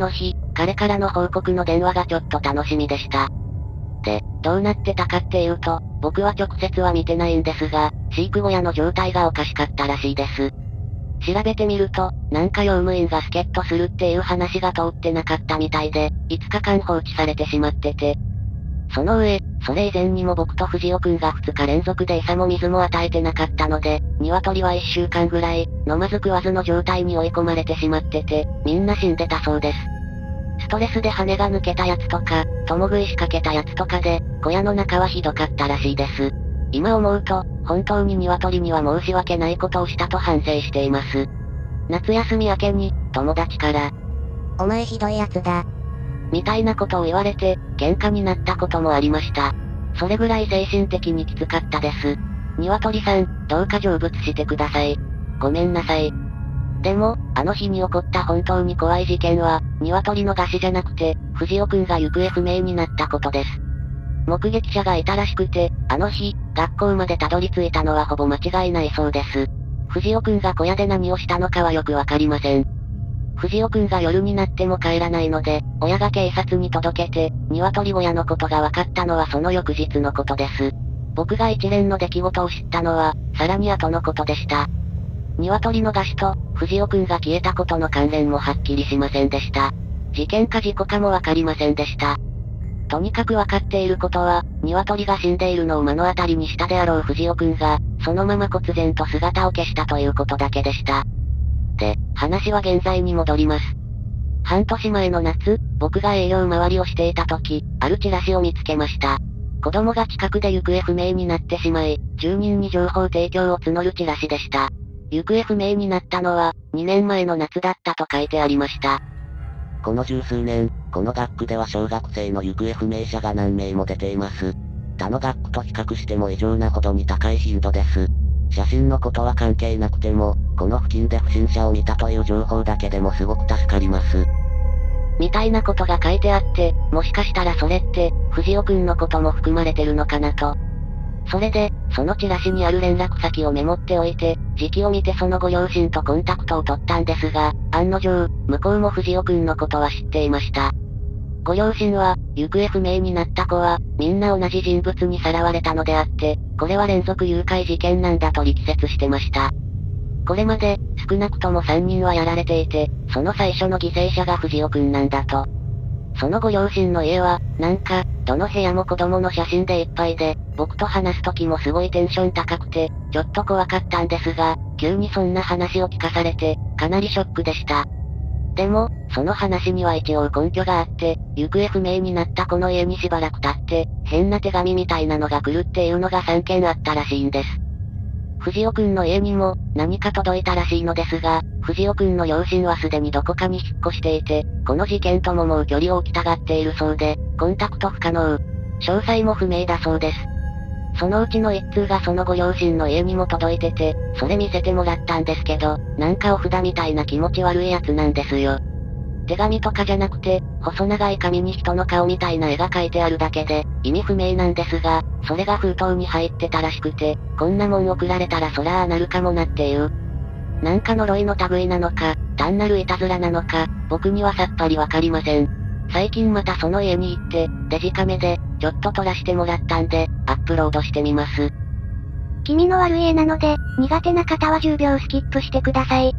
彼からの報告の電話がちょっと楽しみでした。で、どうなってたかっていうと、僕は直接は見てないんですが、飼育小屋の状態がおかしかったらしいです。調べてみると、なんか用務員が助っ人するっていう話が通ってなかったみたいで、5日間放置されてしまってて。その上、それ以前にも僕と藤尾くんが2日連続で餌も水も与えてなかったので、鶏は1週間ぐらい、飲まず食わずの状態に追い込まれてしまってて、みんな死んでたそうです。ストレスで羽が抜けたやつとか、共食い仕掛けたやつとかで、小屋の中はひどかったらしいです。今思うと、本当に鶏には申し訳ないことをしたと反省しています。夏休み明けに、友達から、 お前ひどいやつだ。 みたいなことを言われて、喧嘩になったこともありました。それぐらい精神的にきつかったです。鶏さん、どうか成仏してください。ごめんなさい。でも、あの日に起こった本当に怖い事件は、鶏の餓死じゃなくて、藤尾くんが行方不明になったことです。目撃者がいたらしくて、あの日、学校までたどり着いたのはほぼ間違いないそうです。藤尾くんが小屋で何をしたのかはよくわかりません。藤尾くんが夜になっても帰らないので、親が警察に届けて、鶏小屋のことが分かったのはその翌日のことです。僕が一連の出来事を知ったのは、さらに後のことでした。鶏の餓死と、藤尾くんが消えたことの関連もはっきりしませんでした。事件か事故かもわかりませんでした。とにかくわかっていることは、鶏が死んでいるのを目の当たりにしたであろう藤尾くんが、そのまま忽然と姿を消したということだけでした。で、話は現在に戻ります。半年前の夏、僕が営業回りをしていた時、あるチラシを見つけました。子供が近くで行方不明になってしまい、住人に情報提供を募るチラシでした。行方不明になったのは、2年前の夏だったと書いてありました。 この十数年、この学区では小学生の行方不明者が何名も出ています。他の学区と比較しても異常なほどに高い頻度です。写真のことは関係なくても、この付近で不審者を見たという情報だけでもすごく助かります。 みたいなことが書いてあって、もしかしたらそれって、藤尾くんのことも含まれてるのかなと。それで、そのチラシにある連絡先をメモっておいて、時期を見てそのご両親とコンタクトを取ったんですが、案の定、向こうも藤尾くんのことは知っていました。ご両親は、行方不明になった子は、みんな同じ人物にさらわれたのであって、これは連続誘拐事件なんだと力説してました。これまで、少なくとも3人はやられていて、その最初の犠牲者が藤尾くんなんだと。そのご両親の家は、なんか、どの部屋も子供の写真でいっぱいで、僕と話す時もすごいテンション高くて、ちょっと怖かったんですが、急にそんな話を聞かされて、かなりショックでした。でも、その話には一応根拠があって、行方不明になったこの家にしばらく経って、変な手紙みたいなのが来るっていうのが3件あったらしいんです。藤尾くんの家にも、何か届いたらしいのですが、藤尾くんの両親はすでにどこかに引っ越していて、この事件とももう距離を置きたがっているそうで、コンタクト不可能。詳細も不明だそうです。そのうちの1通がそのご両親の家にも届いてて、それ見せてもらったんですけど、なんかお札みたいな気持ち悪いやつなんですよ。手紙とかじゃなくて、細長い紙に人の顔みたいな絵が描いてあるだけで、意味不明なんですが、それが封筒に入ってたらしくて、こんなもん送られたらそらあなるかもなっていう。なんか呪いの類なのか、単なるいたずらなのか、僕にはさっぱりわかりません。最近またその家に行って、デジカメで、ちょっと撮らしてもらったんで、アップロードしてみます。 気味の悪い絵なので、苦手な方は10秒スキップしてください。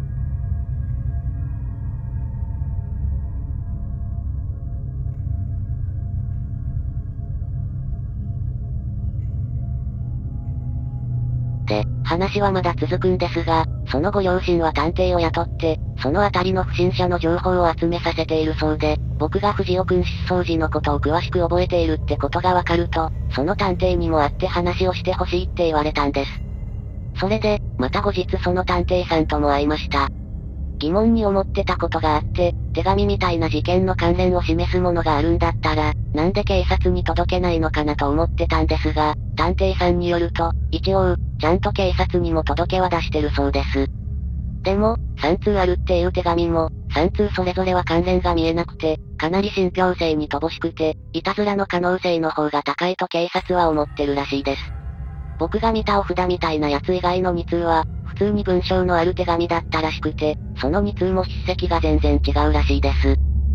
で、話はまだ続くんですが、そのご両親は探偵を雇って、そのあたりの不審者の情報を集めさせているそうで、僕が藤尾くん失踪時のことを詳しく覚えているってことがわかると、その探偵にも会って話をしてほしいって言われたんです。それで、また後日その探偵さんとも会いました。疑問に思ってたことがあって、手紙みたいな事件の関連を示すものがあるんだったら、なんで警察に届けないのかなと思ってたんですが、探偵さんによると、一応、ちゃんと警察にも届けは出してるそうです。でも、3通あるっていう手紙も、3通それぞれは関連が見えなくて、かなり信憑性に乏しくて、いたずらの可能性の方が高いと警察は思ってるらしいです。僕が見たお札みたいなやつ以外の2通は、普通に文章のある手紙だったらしくて、その2通も筆跡が全然違うらしいです。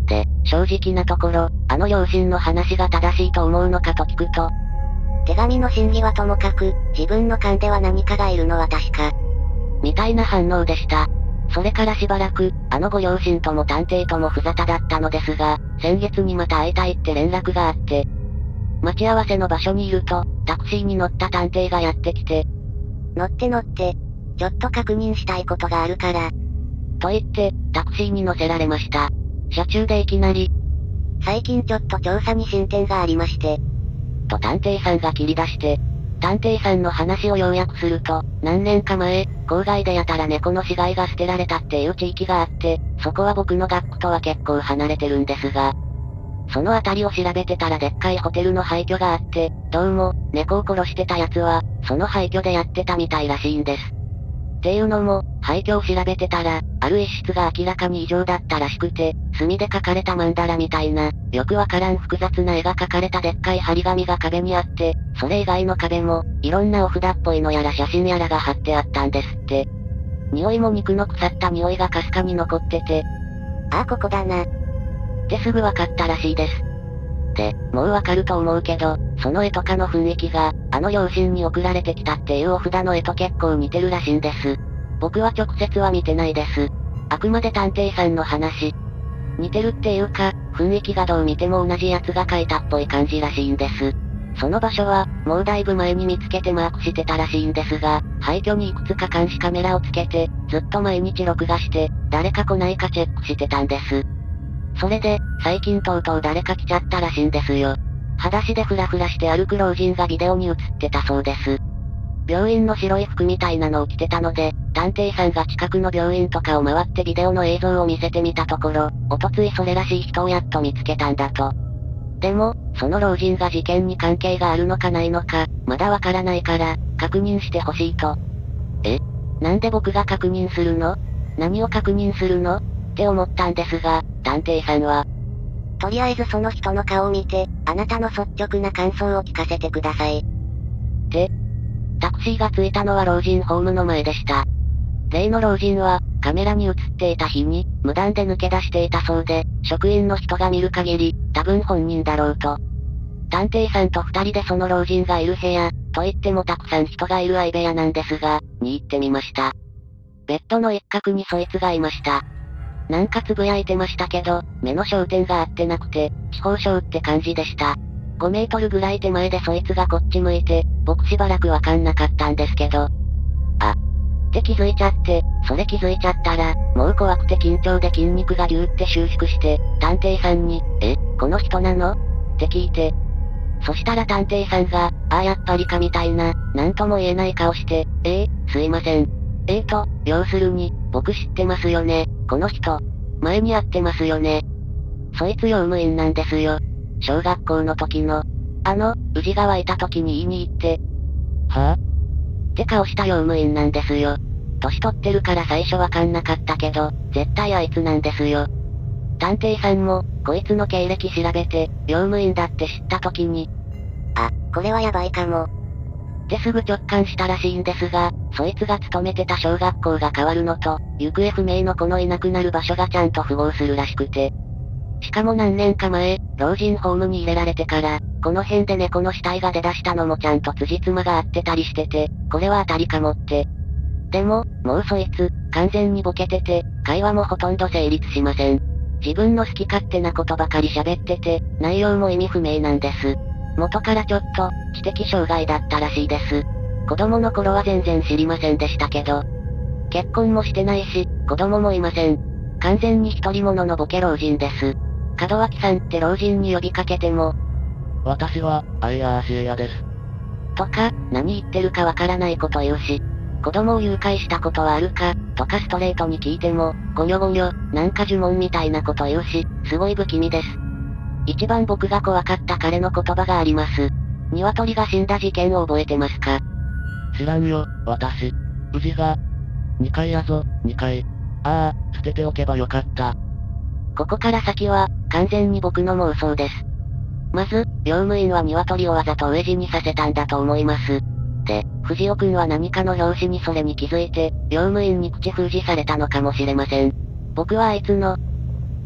で、正直なところ、あの両親の話が正しいと思うのかと聞くと、 手紙の真偽はともかく、自分の勘では何かがいるのは確か。 みたいな反応でした。それからしばらく、あのご両親とも探偵とも不沙汰だったのですが、先月にまた会いたいって連絡があって、待ち合わせの場所にいると、タクシーに乗った探偵がやってきて、 乗って、ちょっと確認したいことがあるから。 と言って、タクシーに乗せられました。車中でいきなり、 最近ちょっと調査に進展がありまして。 と探偵さんが切り出して、探偵さんの話を要約すると、何年か前、郊外でやたら猫の死骸が捨てられたっていう地域があって、そこは僕の学区とは結構離れてるんですが、その辺りを調べてたらでっかいホテルの廃墟があって、どうも、猫を殺してた奴は、その廃墟でやってたみたいらしいんです。っていうのも、廃墟を調べてたら、ある一室が明らかに異常だったらしくて、墨で描かれた曼荼羅みたいな、よくわからん複雑な絵が描かれたでっかい張り紙が壁にあって、それ以外の壁も、いろんなお札っぽいのやら写真やらが貼ってあったんですって。匂いも肉の腐った匂いがかすかに残ってて、 ああここだな。 ってすぐわかったらしいです。で、もうわかると思うけど、その絵とかの雰囲気が、あの両親に送られてきたっていうお札の絵と結構似てるらしいんです。僕は直接は見てないです。あくまで探偵さんの話。似てるっていうか、雰囲気がどう見ても同じやつが描いたっぽい感じらしいんです。その場所は、もうだいぶ前に見つけてマークしてたらしいんですが、廃墟にいくつか監視カメラをつけて、ずっと毎日録画して、誰か来ないかチェックしてたんです。それで、最近とうとう誰か来ちゃったらしいんですよ。裸足でフラフラして歩く老人がビデオに映ってたそうです。病院の白い服みたいなのを着てたので、探偵さんが近くの病院とかを回ってビデオの映像を見せてみたところ、おとついそれらしい人をやっと見つけたんだと。でも、その老人が事件に関係があるのかないのか、まだわからないから、確認してほしいと。なんで僕が確認するの？何を確認するの？って思ったんですが、探偵さんは、 とりあえずその人の顔を見て、あなたの率直な感想を聞かせてください。 タクシーが着いたのは老人ホームの前でした。例の老人は、カメラに映っていた日に、無断で抜け出していたそうで、職員の人が見る限り、多分本人だろうと。探偵さんと二人でその老人がいる部屋、と言ってもたくさん人がいる相部屋なんですが、に行ってみました。ベッドの一角にそいつがいました。なんかつぶやいてましたけど、目の焦点が合ってなくて、地方症って感じでした。5メートルぐらい手前でそいつがこっち向いて、僕しばらくわかんなかったんですけど。って気づいちゃって、それ気づいちゃったら、もう怖くて緊張で筋肉がギューって収縮して、探偵さんに、この人なの？って聞いて。そしたら探偵さんが、やっぱりかみたいな、なんとも言えない顔して、すいません。要するに、僕知ってますよね、この人。前に会ってますよね。そいつ用務員なんですよ。小学校の時の。宇治川いた時に言いに行って。 はぁ？ って顔した用務員なんですよ。年取ってるから最初わかんなかったけど、絶対あいつなんですよ。探偵さんも、こいつの経歴調べて、用務員だって知った時に、 これはやばいかも。 ってすぐ直感したらしいんですが、そいつが勤めてた小学校が変わるのと、行方不明の子のいなくなる場所がちゃんと符合するらしくて。しかも何年か前、老人ホームに入れられてから、この辺で猫の死体が出だしたのもちゃんと辻褄が合ってたりしてて、これは当たりかもって。でも、もうそいつ、完全にボケてて、会話もほとんど成立しません。自分の好き勝手なことばかり喋ってて、内容も意味不明なんです。元からちょっと、知的障害だったらしいです。子供の頃は全然知りませんでしたけど。結婚もしてないし、子供もいません。完全に一人者のボケ老人です。門脇さんって老人に呼びかけても、 私は、シエです。 とか、何言ってるかわからないこと言うし、子供を誘拐したことはあるか、とかストレートに聞いても、ゴニョゴニョ、なんか呪文みたいなこと言うし、すごい不気味です。一番僕が怖かった彼の言葉があります。鶏が死んだ事件を覚えてますか？ 知らんよ、私。宇治が。2階やぞ、2階。捨てておけばよかった。 ここから先は、完全に僕の妄想です。まず、用務員は鶏をわざと飢え死にさせたんだと思います。で、藤尾くんは何かの拍子にそれに気づいて、用務員に口封じされたのかもしれません。僕はあいつの、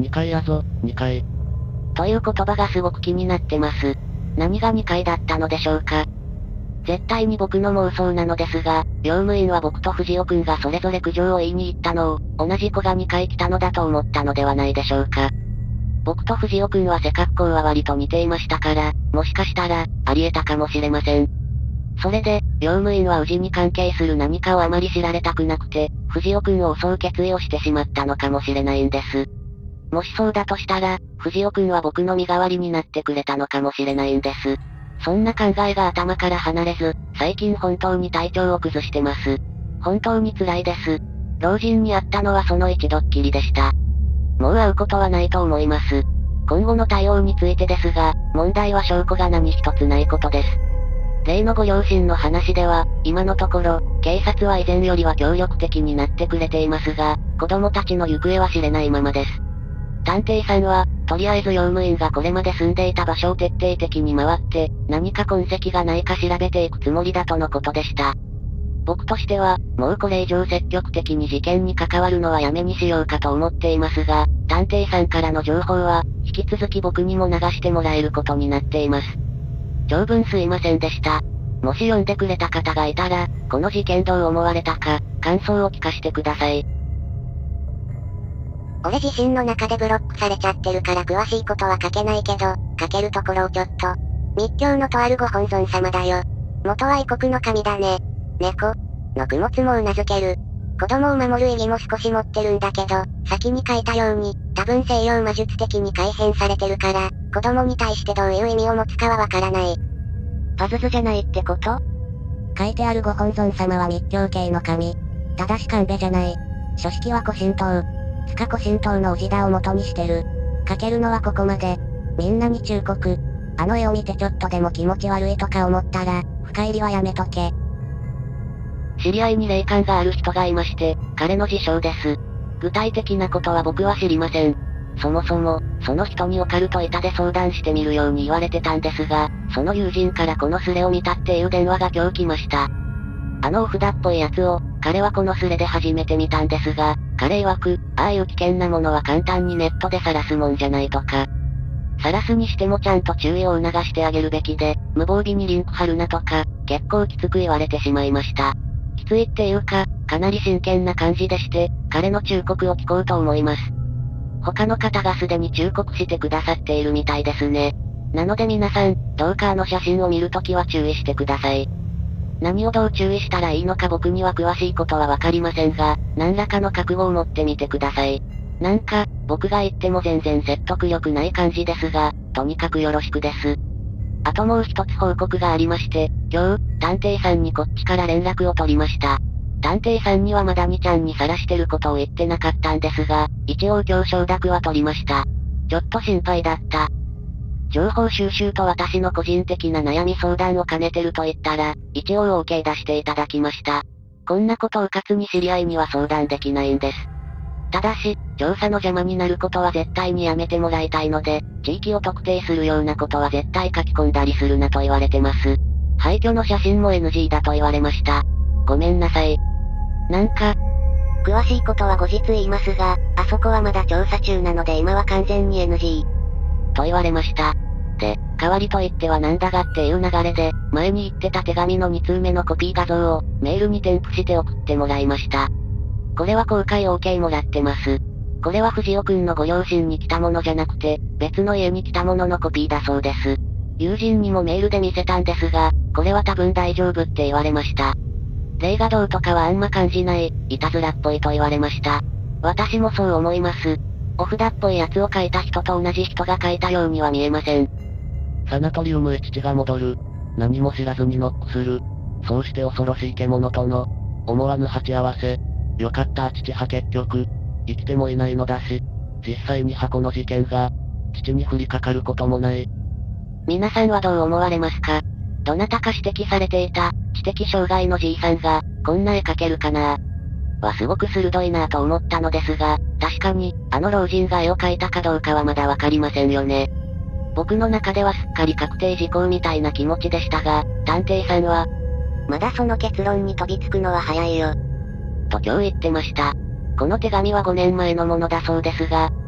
2階やぞ、2階。 という言葉がすごく気になってます。何が2階だったのでしょうか。絶対に僕の妄想なのですが、用務員は僕と藤尾くんがそれぞれ苦情を言いに行ったのを、同じ子が2回来たのだと思ったのではないでしょうか。僕と藤尾くんは背格好は割と似ていましたから、もしかしたら、あり得たかもしれません。それで、用務員は氏に関係する何かをあまり知られたくなくて、藤尾くんを襲う決意をしてしまったのかもしれないんです。もしそうだとしたら、藤尾くんは僕の身代わりになってくれたのかもしれないんです。そんな考えが頭から離れず、最近本当に体調を崩してます。本当に辛いです。老人に会ったのはその一度っきりでした。もう会うことはないと思います。今後の対応についてですが、問題は証拠が何一つないことです。例のご両親の話では、今のところ、警察は以前よりは協力的になってくれていますが、子供たちの行方は知れないままです。探偵さんは、とりあえず用務員がこれまで住んでいた場所を徹底的に回って、何か痕跡がないか調べていくつもりだとのことでした。僕としては、もうこれ以上積極的に事件に関わるのはやめにしようかと思っていますが、探偵さんからの情報は、引き続き僕にも流してもらえることになっています。長文すいませんでした。もし読んでくれた方がいたら、この事件どう思われたか、感想を聞かせてください。 俺自身の中でブロックされちゃってるから詳しいことは書けないけど、書けるところをちょっと。密教のとあるご本尊様だよ。元は異国の神だね。猫の供物も頷ける。子供を守る意義も少し持ってるんだけど、先に書いたように、多分西洋魔術的に改変されてるから、子供に対してどういう意味を持つかはわからない。 パズズじゃないってこと？ 書いてあるご本尊様は密教系の神。ただし神戸じゃない。書式は古神道。塚古神道の氏田を元にしてる。書けるのはここまで。みんなに忠告。あの絵を見てちょっとでも気持ち悪いとか思ったら、深入りはやめとけ。 知り合いに霊感がある人がいまして、彼の自称です。具体的なことは僕は知りません。そもそも、その人にオカルト板で相談してみるように言われてたんですが、その友人からこのスレを見たっていう電話が今日来ました。あのお札っぽいやつを、彼はこのスレで初めて見たんですが、彼曰く、ああいう危険なものは簡単にネットで晒すもんじゃないとか。晒すにしてもちゃんと注意を促してあげるべきで、無防備にリンク貼るなとか、結構きつく言われてしまいました。きついっていうか、かなり真剣な感じでして、彼の忠告を聞こうと思います。他の方がすでに忠告してくださっているみたいですね。なので皆さん、どうかあの写真を見るときは注意してください。何をどう注意したらいいのか僕には詳しいことはわかりませんが、何らかの覚悟を持ってみてください。なんか、僕が言っても全然説得力ない感じですが、とにかくよろしくです。あともう一つ報告がありまして、今日、探偵さんにこっちから連絡を取りました。探偵さんにはまだ2ちゃんに晒してることを言ってなかったんですが、一応今日承諾は取りました。ちょっと心配だった。情報収集と私の個人的な悩み相談を兼ねてると言ったら、一応 OK 出していただきました。こんなことをうかつに知り合いには相談できないんです。ただし、調査の邪魔になることは絶対にやめてもらいたいので、地域を特定するようなことは絶対書き込んだりするなと言われてます。廃墟の写真も NG だと言われました。ごめんなさい。なんか、 詳しいことは後日言いますが、あそこはまだ調査中なので今は完全に NG。 と言われました。で、代わりと言ってはなんだがっていう流れで、前に言ってた手紙の2通目のコピー画像を、メールに添付して送ってもらいました。これは公開 OK もらってます。これは藤尾くんのご両親に来たものじゃなくて、別の家に来たもののコピーだそうです。友人にもメールで見せたんですが、これは多分大丈夫って言われました。霊画像とかはあんま感じない、いたずらっぽいと言われました。私もそう思います。お札っぽいやつを描いた人と同じ人が描いたようには見えません。 サナトリウムへ父が戻る。何も知らずにノックする。そうして恐ろしい獣との、思わぬ鉢合わせ。よかった父は結局、生きてもいないのだし、実際に箱の事件が、父に降りかかることもない。 皆さんはどう思われますか？どなたか指摘されていた、知的障害のじいさんが、こんな絵描けるかなはすごく鋭いなと思ったのですが、確かに、あの老人が絵を描いたかどうかはまだわかりませんよね。僕の中ではすっかり確定事項みたいな気持ちでしたが、探偵さんは、 まだその結論に飛びつくのは早いよ。 と今日言ってました。この手紙は5年前のものだそうですが、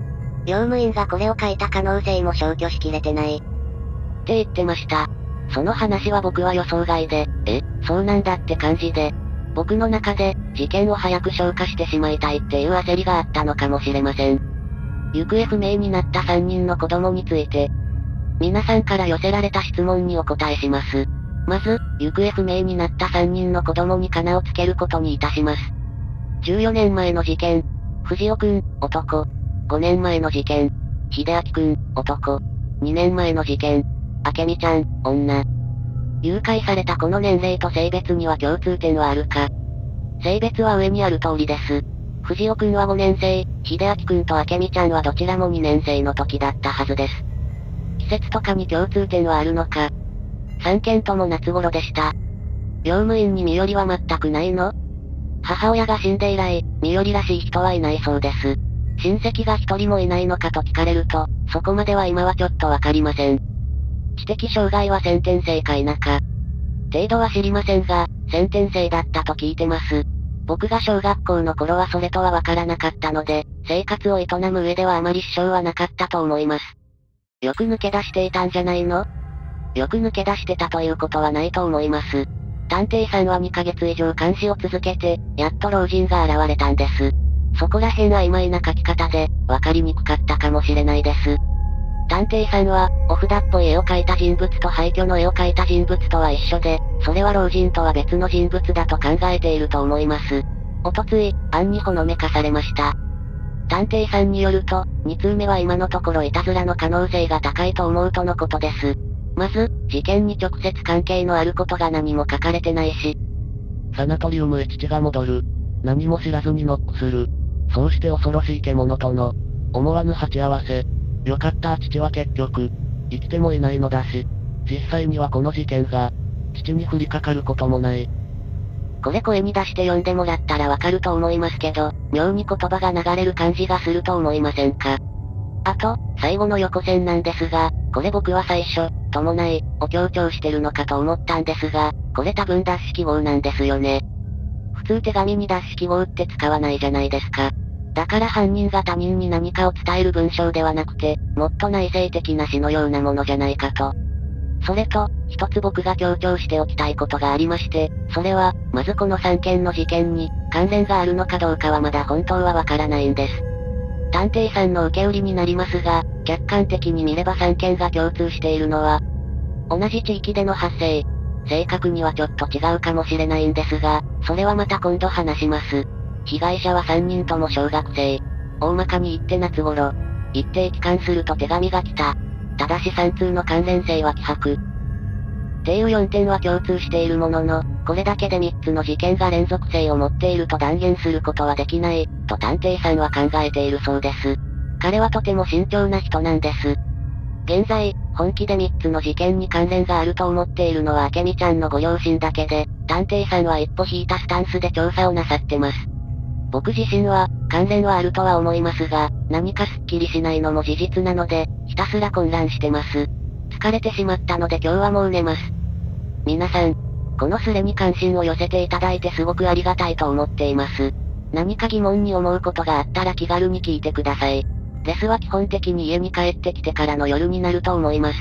用務員がこれを書いた可能性も消去しきれてない。 って言ってました。その話は僕は予想外で、そうなんだって感じで、僕の中で、事件を早く消化してしまいたいっていう焦りがあったのかもしれません。行方不明になった3人の子供について、皆さんから寄せられた質問にお答えします。まず、行方不明になった3人の子供にカナをつけることにいたします。14年前の事件、藤尾くん、男。5年前の事件、秀明くん、男。2年前の事件、明美ちゃん、女。誘拐されたこの年齢と性別には共通点はあるか。性別は上にある通りです。藤尾くんは5年生、秀明くんと明美ちゃんはどちらも2年生の時だったはずです。季節とかに共通点はあるのか。3件とも夏頃でした。用務員に身寄りは全くないの？母親が死んで以来、身寄りらしい人はいないそうです。親戚が一人もいないのかと聞かれると、そこまでは今はちょっとわかりません。知的障害は先天性か否か。程度は知りませんが、先天性だったと聞いてます。僕が小学校の頃はそれとはわからなかったので、生活を営む上ではあまり支障はなかったと思います。よく抜け出していたんじゃないの？よく抜け出してたということはないと思います。探偵さんは2ヶ月以上監視を続けて、やっと老人が現れたんです。そこら辺曖昧な書き方で、わかりにくかったかもしれないです。探偵さんは、お札っぽい絵を描いた人物と廃墟の絵を描いた人物とは一緒で、それは老人とは別の人物だと考えていると思います。おとつい、案にほのめかされました。探偵さんによると、2通目は今のところいたずらの可能性が高いと思うとのことです。まず、事件に直接関係のあることが何も書かれてないし。 サナトリウムへ父が戻る。何も知らずにノックする。そうして恐ろしい獣との、思わぬ鉢合わせ。よかった父は結局、生きてもいないのだし、実際にはこの事件が、父に降りかかることもない。 これ声に出して読んでもらったらわかると思いますけど、妙に言葉が流れる感じがすると思いませんか？あと、最後の横線なんですが、これ僕は最初、伴い、を強調してるのかと思ったんですが、これ多分脱式号なんですよね。普通手紙に脱式号って使わないじゃないですか。だから犯人が他人に何かを伝える文章ではなくて、もっと内省的な詩のようなものじゃないかと。それと、一つ僕が強調しておきたいことがありまして、それは、まずこの3件の事件に、関連があるのかどうかはまだ本当はわからないんです。探偵さんの受け売りになりますが、客観的に見れば3件が共通しているのは、同じ地域での発生。正確にはちょっと違うかもしれないんですが、それはまた今度話します。被害者は3人とも小学生。大まかに言って夏頃。一定期間すると手紙が来た。ただし3通の関連性は希薄。っていう4点は共通しているものの、これだけで3つの事件が連続性を持っていると断言することはできない、と探偵さんは考えているそうです。彼はとても慎重な人なんです。現在、本気で3つの事件に関連があると思っているのは明美ちゃんのご両親だけで、探偵さんは一歩引いたスタンスで調査をなさってます。僕自身は、関連はあるとは思いますが、何かスッキリしないのも事実なので、ひたすら混乱してます。疲れてしまったので今日はもう寝ます。皆さん、このスレに関心を寄せていただいてすごくありがたいと思っています。何か疑問に思うことがあったら気軽に聞いてください。レスは基本的に家に帰ってきてからの夜になると思います。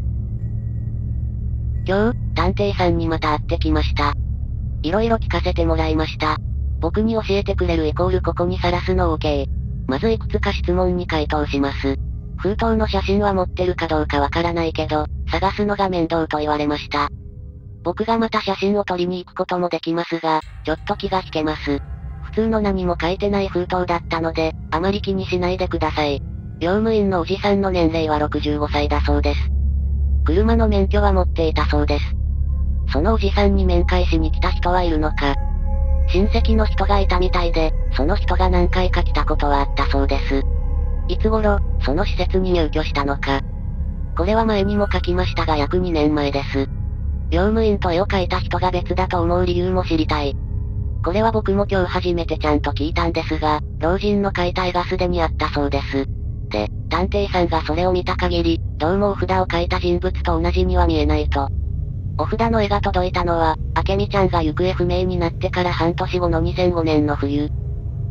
今日、探偵さんにまた会ってきました。いろいろ聞かせてもらいました。僕に教えてくれるイコールここに晒すの OK。まずいくつか質問に回答します。封筒の写真は持ってるかどうかわからないけど、探すのが面倒と言われました。僕がまた写真を撮りに行くこともできますが、ちょっと気が引けます。普通の何も書いてない封筒だったので、あまり気にしないでください。用務員のおじさんの年齢は65歳だそうです。車の免許は持っていたそうです。そのおじさんに面会しに来た人はいるのか。親戚の人がいたみたいで、その人が何回か来たことはあったそうです。いつ頃、その施設に入居したのか。これは前にも書きましたが約2年前です。用務員と絵を描いた人が別だと思う理由も知りたい。これは僕も今日初めてちゃんと聞いたんですが、老人の描いた絵がすでにあったそうです。で、探偵さんがそれを見た限り、どうもお札を描いた人物と同じには見えないと。お札の絵が届いたのは、明美ちゃんが行方不明になってから半年後の2005年の冬。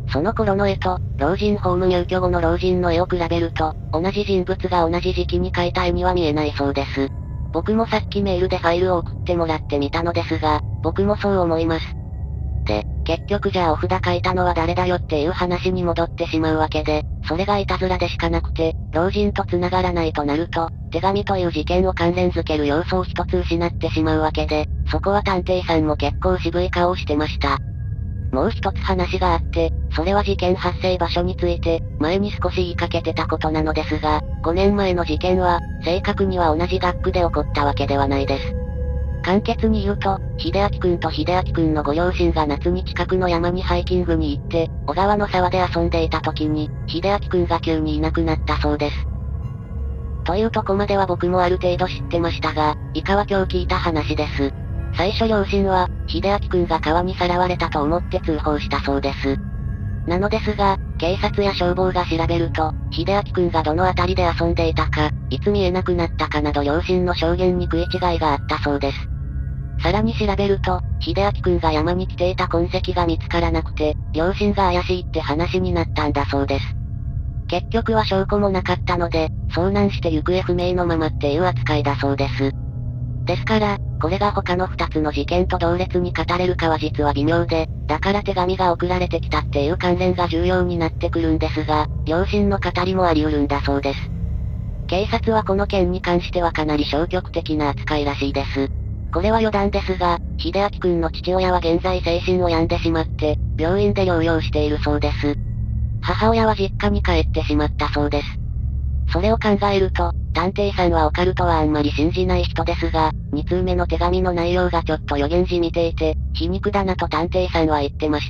その頃の絵と、老人ホーム入居後の老人の絵を比べると、同じ人物が同じ時期に描いた絵には見えないそうです。僕もさっきメールでファイルを送ってもらってみたのですが、僕もそう思います。で、結局じゃあお札書いたのは誰だよっていう話に戻ってしまうわけで、それがいたずらでしかなくて、老人と繋がらないとなると、手紙という事件を関連づける要素を一つ失ってしまうわけで、そこは探偵さんも結構渋い顔をしてました。もう一つ話があって、それは事件発生場所について、前に少し言いかけてたことなのですが、5年前の事件は、正確には同じ学区で起こったわけではないです。簡潔に言うと、秀明くんと秀明くんのご両親が夏に近くの山にハイキングに行って、小川の沢で遊んでいた時に、秀明くんが急にいなくなったそうです。というとこまでは僕もある程度知ってましたが、以下は今日聞いた話です。最初両親は、秀明くんが川にさらわれたと思って通報したそうです。なのですが、警察や消防が調べると、秀明くんがどの辺りで遊んでいたか、いつ見えなくなったかなど両親の証言に食い違いがあったそうです。さらに調べると、秀明くんが山に来ていた痕跡が見つからなくて、両親が怪しいって話になったんだそうです。結局は証拠もなかったので、遭難して行方不明のままっていう扱いだそうです。ですから、これが他の2つの事件と同列に語れるかは実は微妙で、だから手紙が送られてきたっていう関連が重要になってくるんですが、両親の語りもあり得るんだそうです。警察はこの件に関してはかなり消極的な扱いらしいです。これは余談ですが、秀明くんの父親は現在精神を病んでしまって、病院で療養しているそうです。母親は実家に帰ってしまったそうです。それを考えると、探偵さんはオカルトはあんまり信じない人ですが、2通目の手紙の内容がちょっと予言じみていて、皮肉だなと探偵さんは言ってました。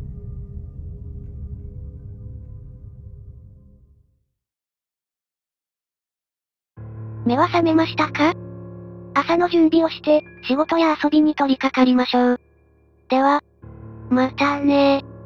目は覚めましたか？朝の準備をして、仕事や遊びに取り掛かりましょう。では、またね